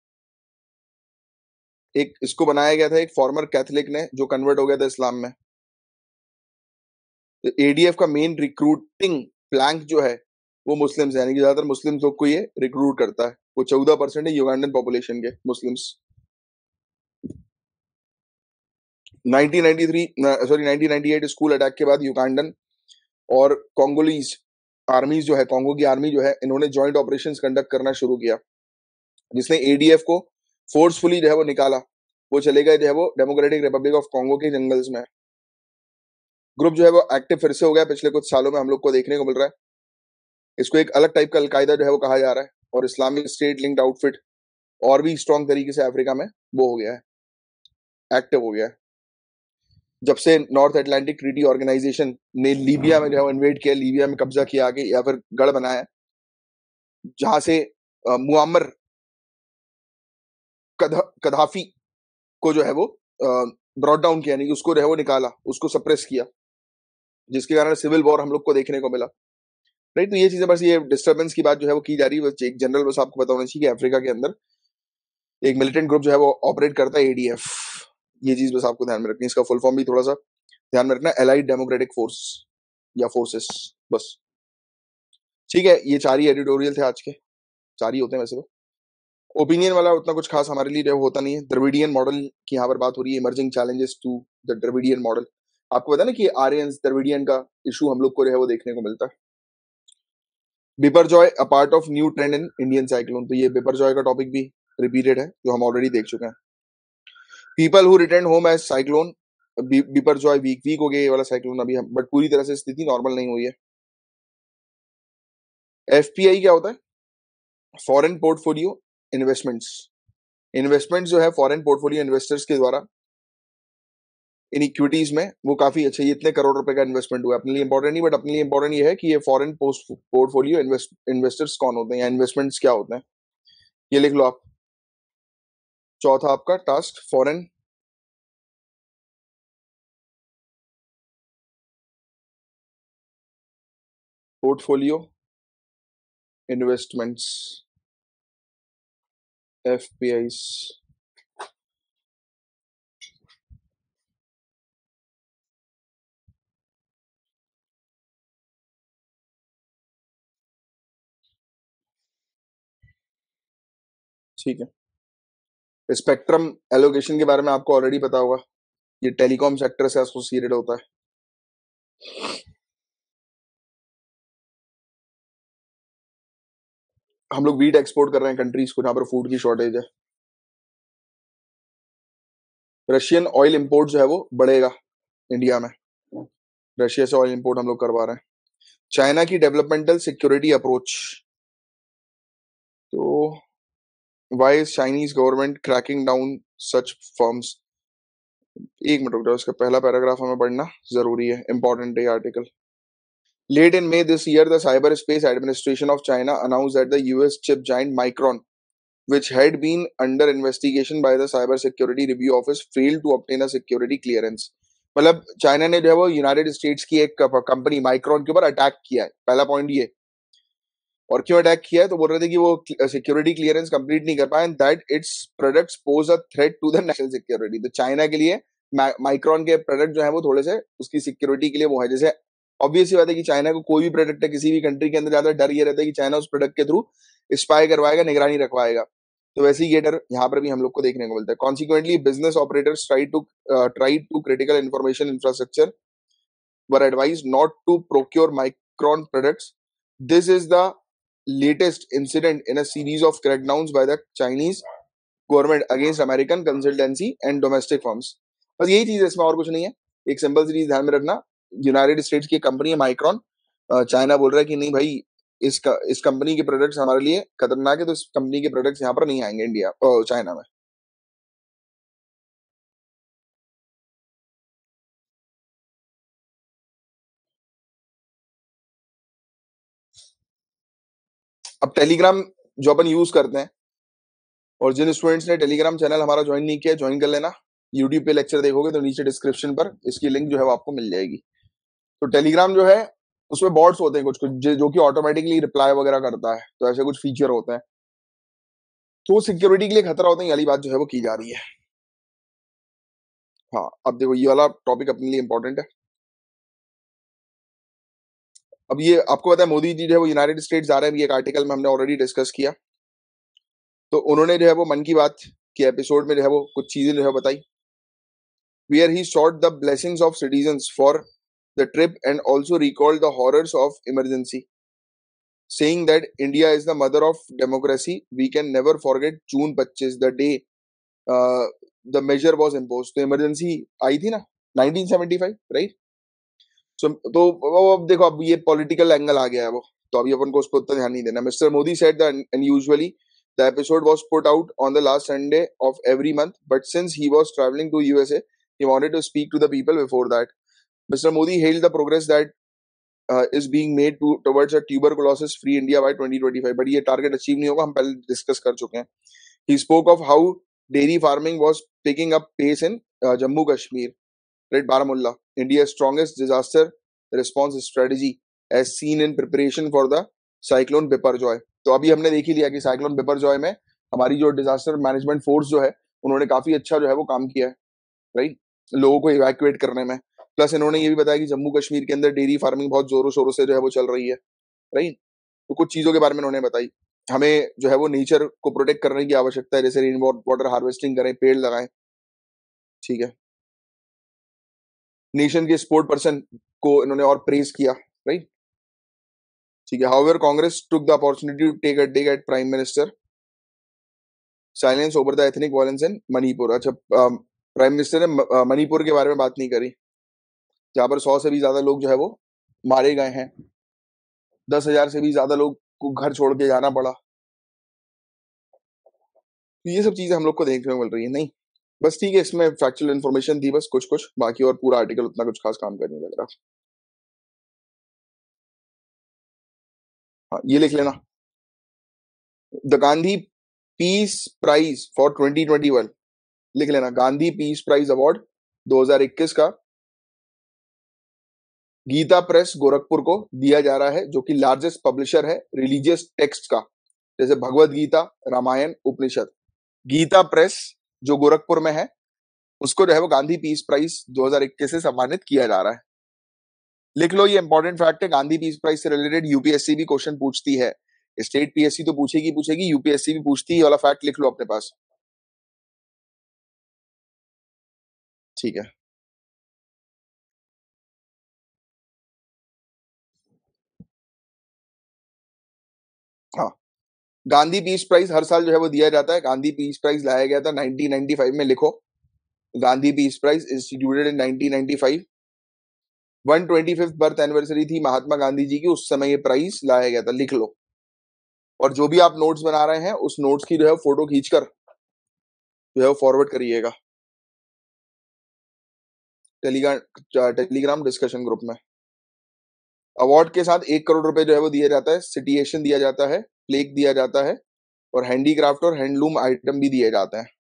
एक इसको बनाया गया था एक फॉर्मर कैथोलिक ने जो कन्वर्ट हो गया था इस्लाम में. एडीएफ का मेन रिक्रूटिंग प्लैंक जो है वो मुस्लिम्स है, यानी कि ज्यादातर मुस्लिम्स लोग को ये रिक्रूट करता है. वो चौदह परसेंट है युगांडन पॉपुलेशन के Muslims. Nineteen ninety three sorry nineteen ninety eight school attack के बाद युगांडन और कोंगोलीज आर्मीज जो है, कोंगो की आर्मी जो है, इन्होंने जॉइंट ऑपरेशंस कंडक्ट करना शुरू किया, जिसने एडीएफ को फोर्सफुली जो है वो निकाला. वो चले गए जो है वो डेमोक्रेटिक रिपब्लिक ऑफ कोंगो के जंगल्स में. ग्रुप जो है वो एक्टिव फिर से हो गया पिछले कुछ सालों में, हम लोग को देखने को मिल रहा है. इसको एक अलग टाइप का अलकायदा जो है वो कहा जा रहा है, और इस्लामिक स्टेट लिंक्ड आउटफिट और भी स्ट्रॉन्ग तरीके से अफ्रीका में वो हो गया है, एक्टिव हो गया है. जब से नॉर्थ अटलांटिक ट्रीटी ऑर्गेनाइजेशन ने लीबिया में जो है इन्वेड किया, लीबिया में कब्जा किया आगे, या फिर गढ़ बनाया जहां से मुअम्मर कदाफी को जो है वो ब्रॉट डाउन किया, यानी कि उसको जो है वो निकाला, उसको सप्रेस किया, जिसके कारण सिविल वॉर हम लोग को देखने को मिला. राइट. तो ये चीजें बस ये डिस्टर्बेंस की बात जो है वो की जा रही है. बस एक जनरल बस आपको पता होना चाहिए कि अफ्रीका के अंदर एक मिलिटेंट ग्रुप जो है वो ऑपरेट करता है, एडीएफ. ये चीज बस आपको ध्यान में रखनी है. इसका फुल फॉर्म भी थोड़ा सा ध्यान में रखना, एलाइड डेमोक्रेटिक फोर्स या फोर्सेस. बस ठीक है. ये चार ही एडिटोरियल थे आज के, चार ही होते हैं वैसे तो. ओपिनियन वाला उतना कुछ खास हमारे लिए होता नहीं है. द्रविडियन मॉडल की यहाँ पर बात हो रही है, emerging challenges to the Dravidian model. आपको पता ना कि आर्यंस द्रविडियन का इशू हम लोग को जो है वो देखने को मिलता है. Biparjoy a part of new trend in Indian cyclone. तो ये बिपरजॉय का टॉपिक भी रिपीटेड है जो हम ऑलरेडी देख चुके हैं. People who return home as cyclone. Biparjoy weak weak हो गया ये वाला साइक्लोन अभी, बट पूरी तरह से स्थिति नॉर्मल नहीं हुई है. एफपीआई क्या होता है? Foreign portfolio investments. इन्वेस्टमेंट जो है फॉरेन पोर्टफोलियो इन्वेस्टर्स के द्वारा इन इक्विटीज में, वो काफी अच्छा. ये इतने करोड़ रुपए का इन्वेस्टमेंट हुआ, अपने लिए इंपॉर्टेंट नहीं, बट अपने लिए इंपॉर्टेंट ये है कि ये फॉरेन पोर्टफोलियो इन्वेस्टर्स कौन होते हैं या इन्वेस्टमेंट्स क्या होते हैं. ये लिख लो आप. चौथा आपका task, foreign portfolio investments, FPIs. ठीक है. स्पेक्ट्रम एलोकेशन के बारे में आपको ऑलरेडी पता होगा, ये टेलीकॉम सेक्टर से एसोसिएटेड होता है. हम लोग वीट एक्सपोर्ट कर रहे हैं कंट्रीज को जहां पर फूड की शॉर्टेज है. रशियन ऑयल इंपोर्ट जो है वो बढ़ेगा इंडिया में. रशिया से ऑयल इंपोर्ट हम लोग करवा रहे हैं. चाइना की डेवलपमेंटल सिक्योरिटी अप्रोच. तो why is Chinese government cracking down such firms. एक मिनट रुक जाओ, इसका पहला पैराग्राफ हमें पढ़ना जरूरी है, इंपॉर्टेंट है article. Late in May this year, the Cyberspace Administration of China announced that the U S chip giant Micron, which had been under investigation by the Cybersecurity Review Office, failed to obtain a security clearance. मतलब चाइना ने जो है वो यूनाइटेड स्टेट्स की एक कंपनी माइक्रॉन के ऊपर अटैक किया है. पहला पॉइंट ये. और क्यों अटैक किया है? तो बोल रहे थे कि वो सिक्योरिटी क्लियरेंस कंप्लीट नहीं कर पाए, and that its products pose a threat to the national security. तो चाइना के लिए माइक्रॉन के प्रोडक्ट जो है वो थोड़े से उसकी सिक्योरिटी के लिए वो है. जैसे ऑब्वियस ही बात है कि चाइना को कोई भी प्रोडक्ट है किसी भी कंट्री के अंदर ज्यादा डर ये रहता है कि चाइना उस प्रोडक्ट के थ्रू स्पाई करवाएगा, निगरानी रखवाएगा. तो वैसे ही ये डर यहाँ पर भी हम लोग को देखने को मिलता है. Consequently business operators try to try to critical information infrastructure were advised not to procure Micron products. This is the latest incident in a series of crackdowns by the Chinese government against American consultancy and domestic firms. बस यही चीज है, इसमें और कुछ नहीं है. एक सिंपल सी चीज ध्यान में रखना, यूनाइटेड स्टेट्स की कंपनी है माइक्रॉन, चाइना बोल रहा है कि नहीं भाई इस का, इस कंपनी के प्रोडक्ट्स हमारे लिए खतरनाक है, तो इस कंपनी के प्रोडक्ट्स यहाँ पर नहीं आएंगे इंडिया और चाइना में. अब टेलीग्राम जो अपन यूज करते हैं, और जिन स्टूडेंट्स ने टेलीग्राम चैनल हमारा ज्वाइन नहीं किया, ज्वाइन कर लेना. यूट्यूब पे लेक्चर देखोगे तो नीचे डिस्क्रिप्शन पर इसकी लिंक जो है वो आपको मिल जाएगी. तो टेलीग्राम जो है उसमें बॉट्स होते हैं कुछ कुछ जो जो कि ऑटोमेटिकली रिप्लाई वगैरह करता है, तो ऐसे कुछ फीचर होते हैं, तो सिक्योरिटी के लिए खतरा होता है. ये वाली बात जो है वो की जा रही है. हाँ, अब देखो ये वाला टॉपिक अपने लिए इंपॉर्टेंट है. अब ये आपको पता है मोदी जी जो है वो यूनाइटेड स्टेट्स जा रहे हैं, ये एक आर्टिकल में हमने ऑलरेडी डिस्कस किया. तो उन्होंने जो है वो मन की बात के एपिसोड में जो है वो कुछ चीजें जो है बताई, where he sought the blessings of citizens for the trip and also recalled the horrors of emergency, saying that India is the mother of democracy. We can never forget June twenty-fifth, the day uh, the measure was imposed. तो emergency आई थी ना nineteen seventy five, right. So तो वो अब देखो, अब ये पॉलिटिकल एंगल आ गया है वो, तो अभी अपन को उस पर उतना ध्यान नहीं देना. Mister Modi said that unusually the episode was put out on the last Sunday of every month, but since he was traveling to U S A, he wanted to speak to the people before that. Mister Modi hailed the progress that uh, is being made to towards a tuberculosis free India by twenty twenty-five, but ये target achieve नहीं होगा, हम पहले discuss कर चुके हैं. He spoke of how dairy farming was picking up pace in uh, Jammu Kashmir, right, Baramulla, India's strongest disaster response strategy as seen in preparation for the cyclone Biparjoy. तो अभी हमने देख ही लिया कि साइक्लोन बिपरजॉय में हमारी जो डिजास्टर मैनेजमेंट फोर्स जो है उन्होंने काफी अच्छा जो है वो काम किया है, राइट, लोगों को इवैक्यूएट करने में. प्लस इन्होंने ये भी बताया कि जम्मू कश्मीर के अंदर डेयरी फार्मिंग बहुत जोरों शोरों से जो है वो चल रही है, राइट. तो कुछ चीजों के बारे में उन्होंने बताई. हमें जो है वो नेचर को प्रोटेक्ट करने की आवश्यकता है, जैसे रेन वाटर हार्वेस्टिंग करें, पेड़ लगाएं, ठीक है. नेशन के स्पोर्ट पर्सन को इन्होंने और प्रेज किया, राइट, ठीक है. However Congress took the opportunity to take a dig at prime minister, silence over the ethnic violence in Manipur. अच्छा, प्राइम मिनिस्टर ने मणिपुर के बारे में बात नहीं करी, जहां पर सौ से भी ज्यादा लोग जो है वो मारे गए हैं, दस हजार से भी ज्यादा लोग को घर छोड़ के जाना पड़ा. तो ये सब चीजें हम लोग को देखने को मिल रही है. नहीं बस ठीक है, इसमें फैक्चुअल इन्फॉर्मेशन थी बस कुछ कुछ, बाकी और पूरा आर्टिकल उतना कुछ खास काम करने लग रहा. हाँ, ये लिख लेना, the Gandhi peace prize for twenty twenty one, लिख लेना, गांधी पीस प्राइज अवार्ड दो हज़ार इक्कीस का गीता प्रेस गोरखपुर को दिया जा रहा है, जो कि लार्जेस्ट पब्लिशर है रिलीजियस टेक्स्ट का, जैसे भगवत गीता, रामायण, उपनिषद. गीता प्रेस जो गोरखपुर में है उसको जो है वो गांधी पीस प्राइज दो हज़ार इक्कीस से सम्मानित किया जा रहा है. लिख लो, ये इंपॉर्टेंट फैक्ट है. गांधी पीस प्राइज से रिलेटेड यूपीएससी भी क्वेश्चन पूछती है, स्टेट पीएससी तो पूछेगी पूछेगी, यूपीएससी भी पूछती है. वाला फैक्ट लिख लो अपने पास, ठीक है. हाँ, गांधी पीस प्राइज हर साल जो है वो दिया जाता है. गांधी पीस प्राइज लाया गया था नाइनटीन नाइंटी फाइव में. लिखो, Gandhi peace prize instituted in nineteen ninety five. One twenty fifth birth anniversary थी महात्मा गांधी जी की, उस समय ये प्राइज लाया गया था. लिख लो. और जो भी आप नोट्स बना रहे हैं उस नोट्स की जो है फोटो खींचकर जो है वो फॉरवर्ड करिएगा टेलीग्राम टेलीग्राम डिस्कशन ग्रुप में. अवार्ड के साथ एक करोड़ रुपए जो है वो दिया जाता है, सिटिएशन दिया जाता है, प्लेक दिया जाता है, और हैंडीक्राफ्ट और हैंडलूम आइटम भी दिए जाते हैं.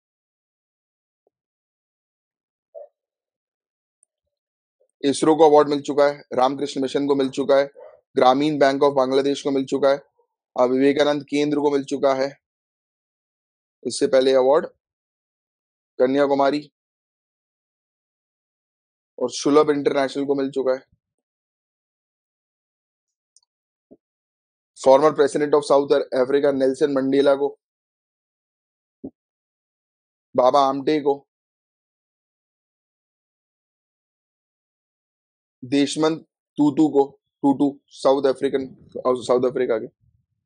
इसरो को अवार्ड मिल चुका है, रामकृष्ण मिशन को मिल चुका है, ग्रामीण बैंक ऑफ बांग्लादेश को मिल चुका है, और विवेकानंद केंद्र को मिल चुका है. इससे पहले अवार्ड कन्याकुमारी और सुलभ इंटरनेशनल को मिल चुका है. Former president of South Africa Nelson Mandela को, बाबा आमटे को, देशमंत टूटू को, Tutu South African South Africa के,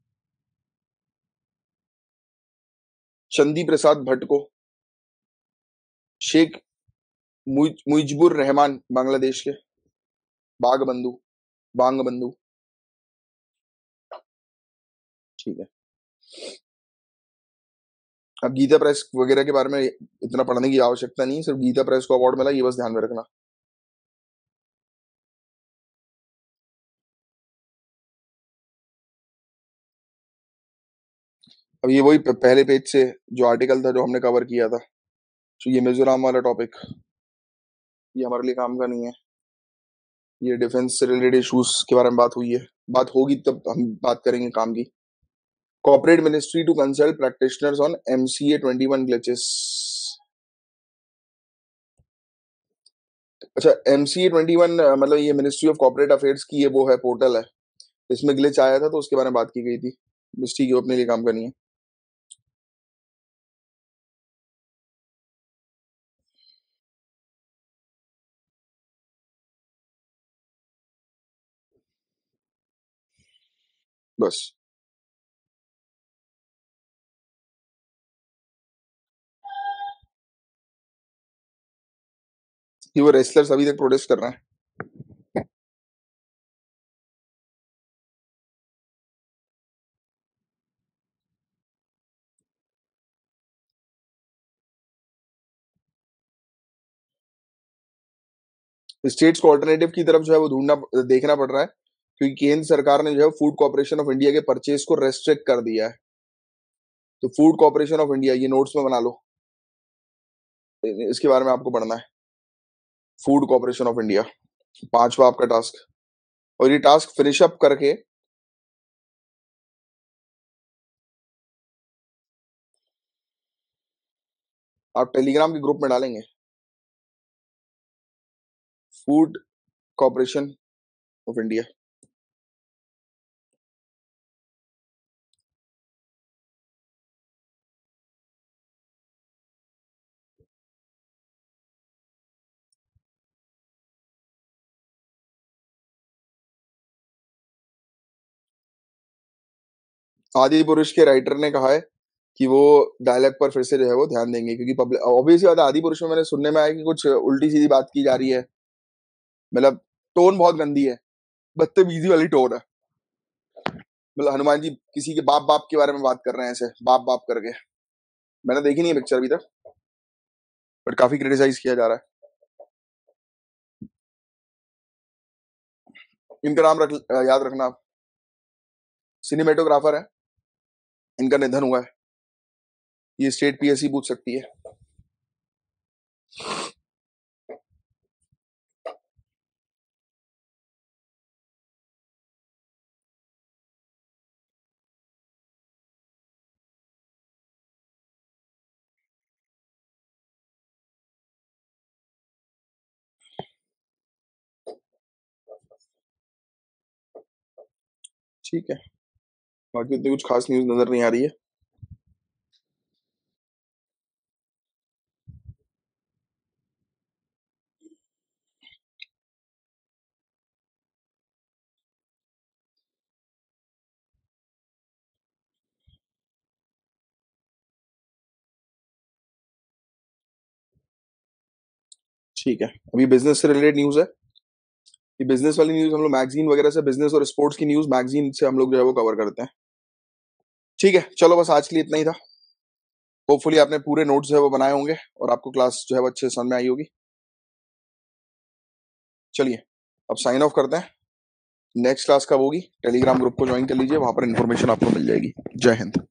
चंदी प्रसाद भट्ट को, शेख मुज- मुजिबुर रहमान बांग्लादेश के, बाग बंधु, बांग बंधु। ठीक है। अब गीता प्रेस वगैरह के बारे में इतना पढ़ने की आवश्यकता नहीं, सिर्फ गीता प्रेस को अवार्ड मिला ये बस ध्यान में रखना। अब ये वही प- पहले पेज से जो आर्टिकल था जो हमने कवर किया था, तो ये मिजोरम वाला टॉपिक ये हमारे लिए काम का नहीं है। ये डिफेंस से रिलेटेड इश्यूज के बारे में बात हुई है, बात होगी तब हम बात करेंगे काम की। Corporate ministry to consult practitioners on MCA twenty one glitches. अच्छा, एमसीए ट्वेंटी वन मतलब ये मिनिस्ट्री ऑफ कॉर्पोरेट अफेयर्स की ये वो है, पोर्टल है, इसमें ग्लिच आया था तो उसके बारे में बात की गई थी। बस ठीक है, वो अपने लिए काम करनी है। बस ये वो रेसलर्स अभी तक प्रोटेस्ट कर रहे हैं। स्टेट्स को ऑल्टरनेटिव की तरफ जो है वो ढूंढना देखना पड़ रहा है, क्योंकि केंद्र सरकार ने जो है फूड कॉर्पोरेशन ऑफ इंडिया के परचेज को रेस्ट्रिक्ट कर दिया है। तो फूड कॉर्पोरेशन ऑफ इंडिया, ये नोट्स में बना लो, इसके बारे में आपको पढ़ना है। फूड कॉर्पोरेशन ऑफ इंडिया, पांचवा आपका टास्क। और ये टास्क फिनिश अप करके आप टेलीग्राम के ग्रुप में डालेंगे, फूड कॉर्पोरेशन ऑफ इंडिया। आदि पुरुष के राइटर ने कहा है कि वो डायलॉग पर फिर से जो है वो ध्यान देंगे, क्योंकि पब्लिक ऑब्वियसली बात है, आदि पुरुष में मैंने सुनने में आया कि कुछ उल्टी सीधी बात की जा रही है, मतलब टोन बहुत गंदी है, बदतमीजी वाली टोन है। मतलब हनुमान जी किसी के बाप बाप के बारे में बात कर रहे हैं ऐसे बाप बाप करके। मैंने देखी नहीं है पिक्चर अभी तक, बट काफी क्रिटिसाइज किया जा रहा है। इनका नाम रख याद रखना आप, सिनेमेटोग्राफर है, इनका निधन हुआ है। ये स्टेट पीएससी पूछ सकती है। ठीक है, बाकी उतनी कुछ खास न्यूज नजर नहीं आ रही है। ठीक है, अभी बिजनेस से रिलेटेड न्यूज है। ये बिजनेस वाली न्यूज हम लोग मैगजीन वगैरह से, बिजनेस और स्पोर्ट्स की न्यूज मैगजीन से हम लोग जो है वो कवर करते हैं। ठीक है, चलो बस आज के लिए इतना ही था। होपफुली आपने पूरे नोट्स जो है वो बनाए होंगे और आपको क्लास जो है वो अच्छे से समझ में आई होगी। चलिए अब साइन ऑफ करते हैं। नेक्स्ट क्लास कब होगी, टेलीग्राम ग्रुप को ज्वाइन कर लीजिए, वहां पर इन्फॉर्मेशन आपको मिल जाएगी। जय हिंद।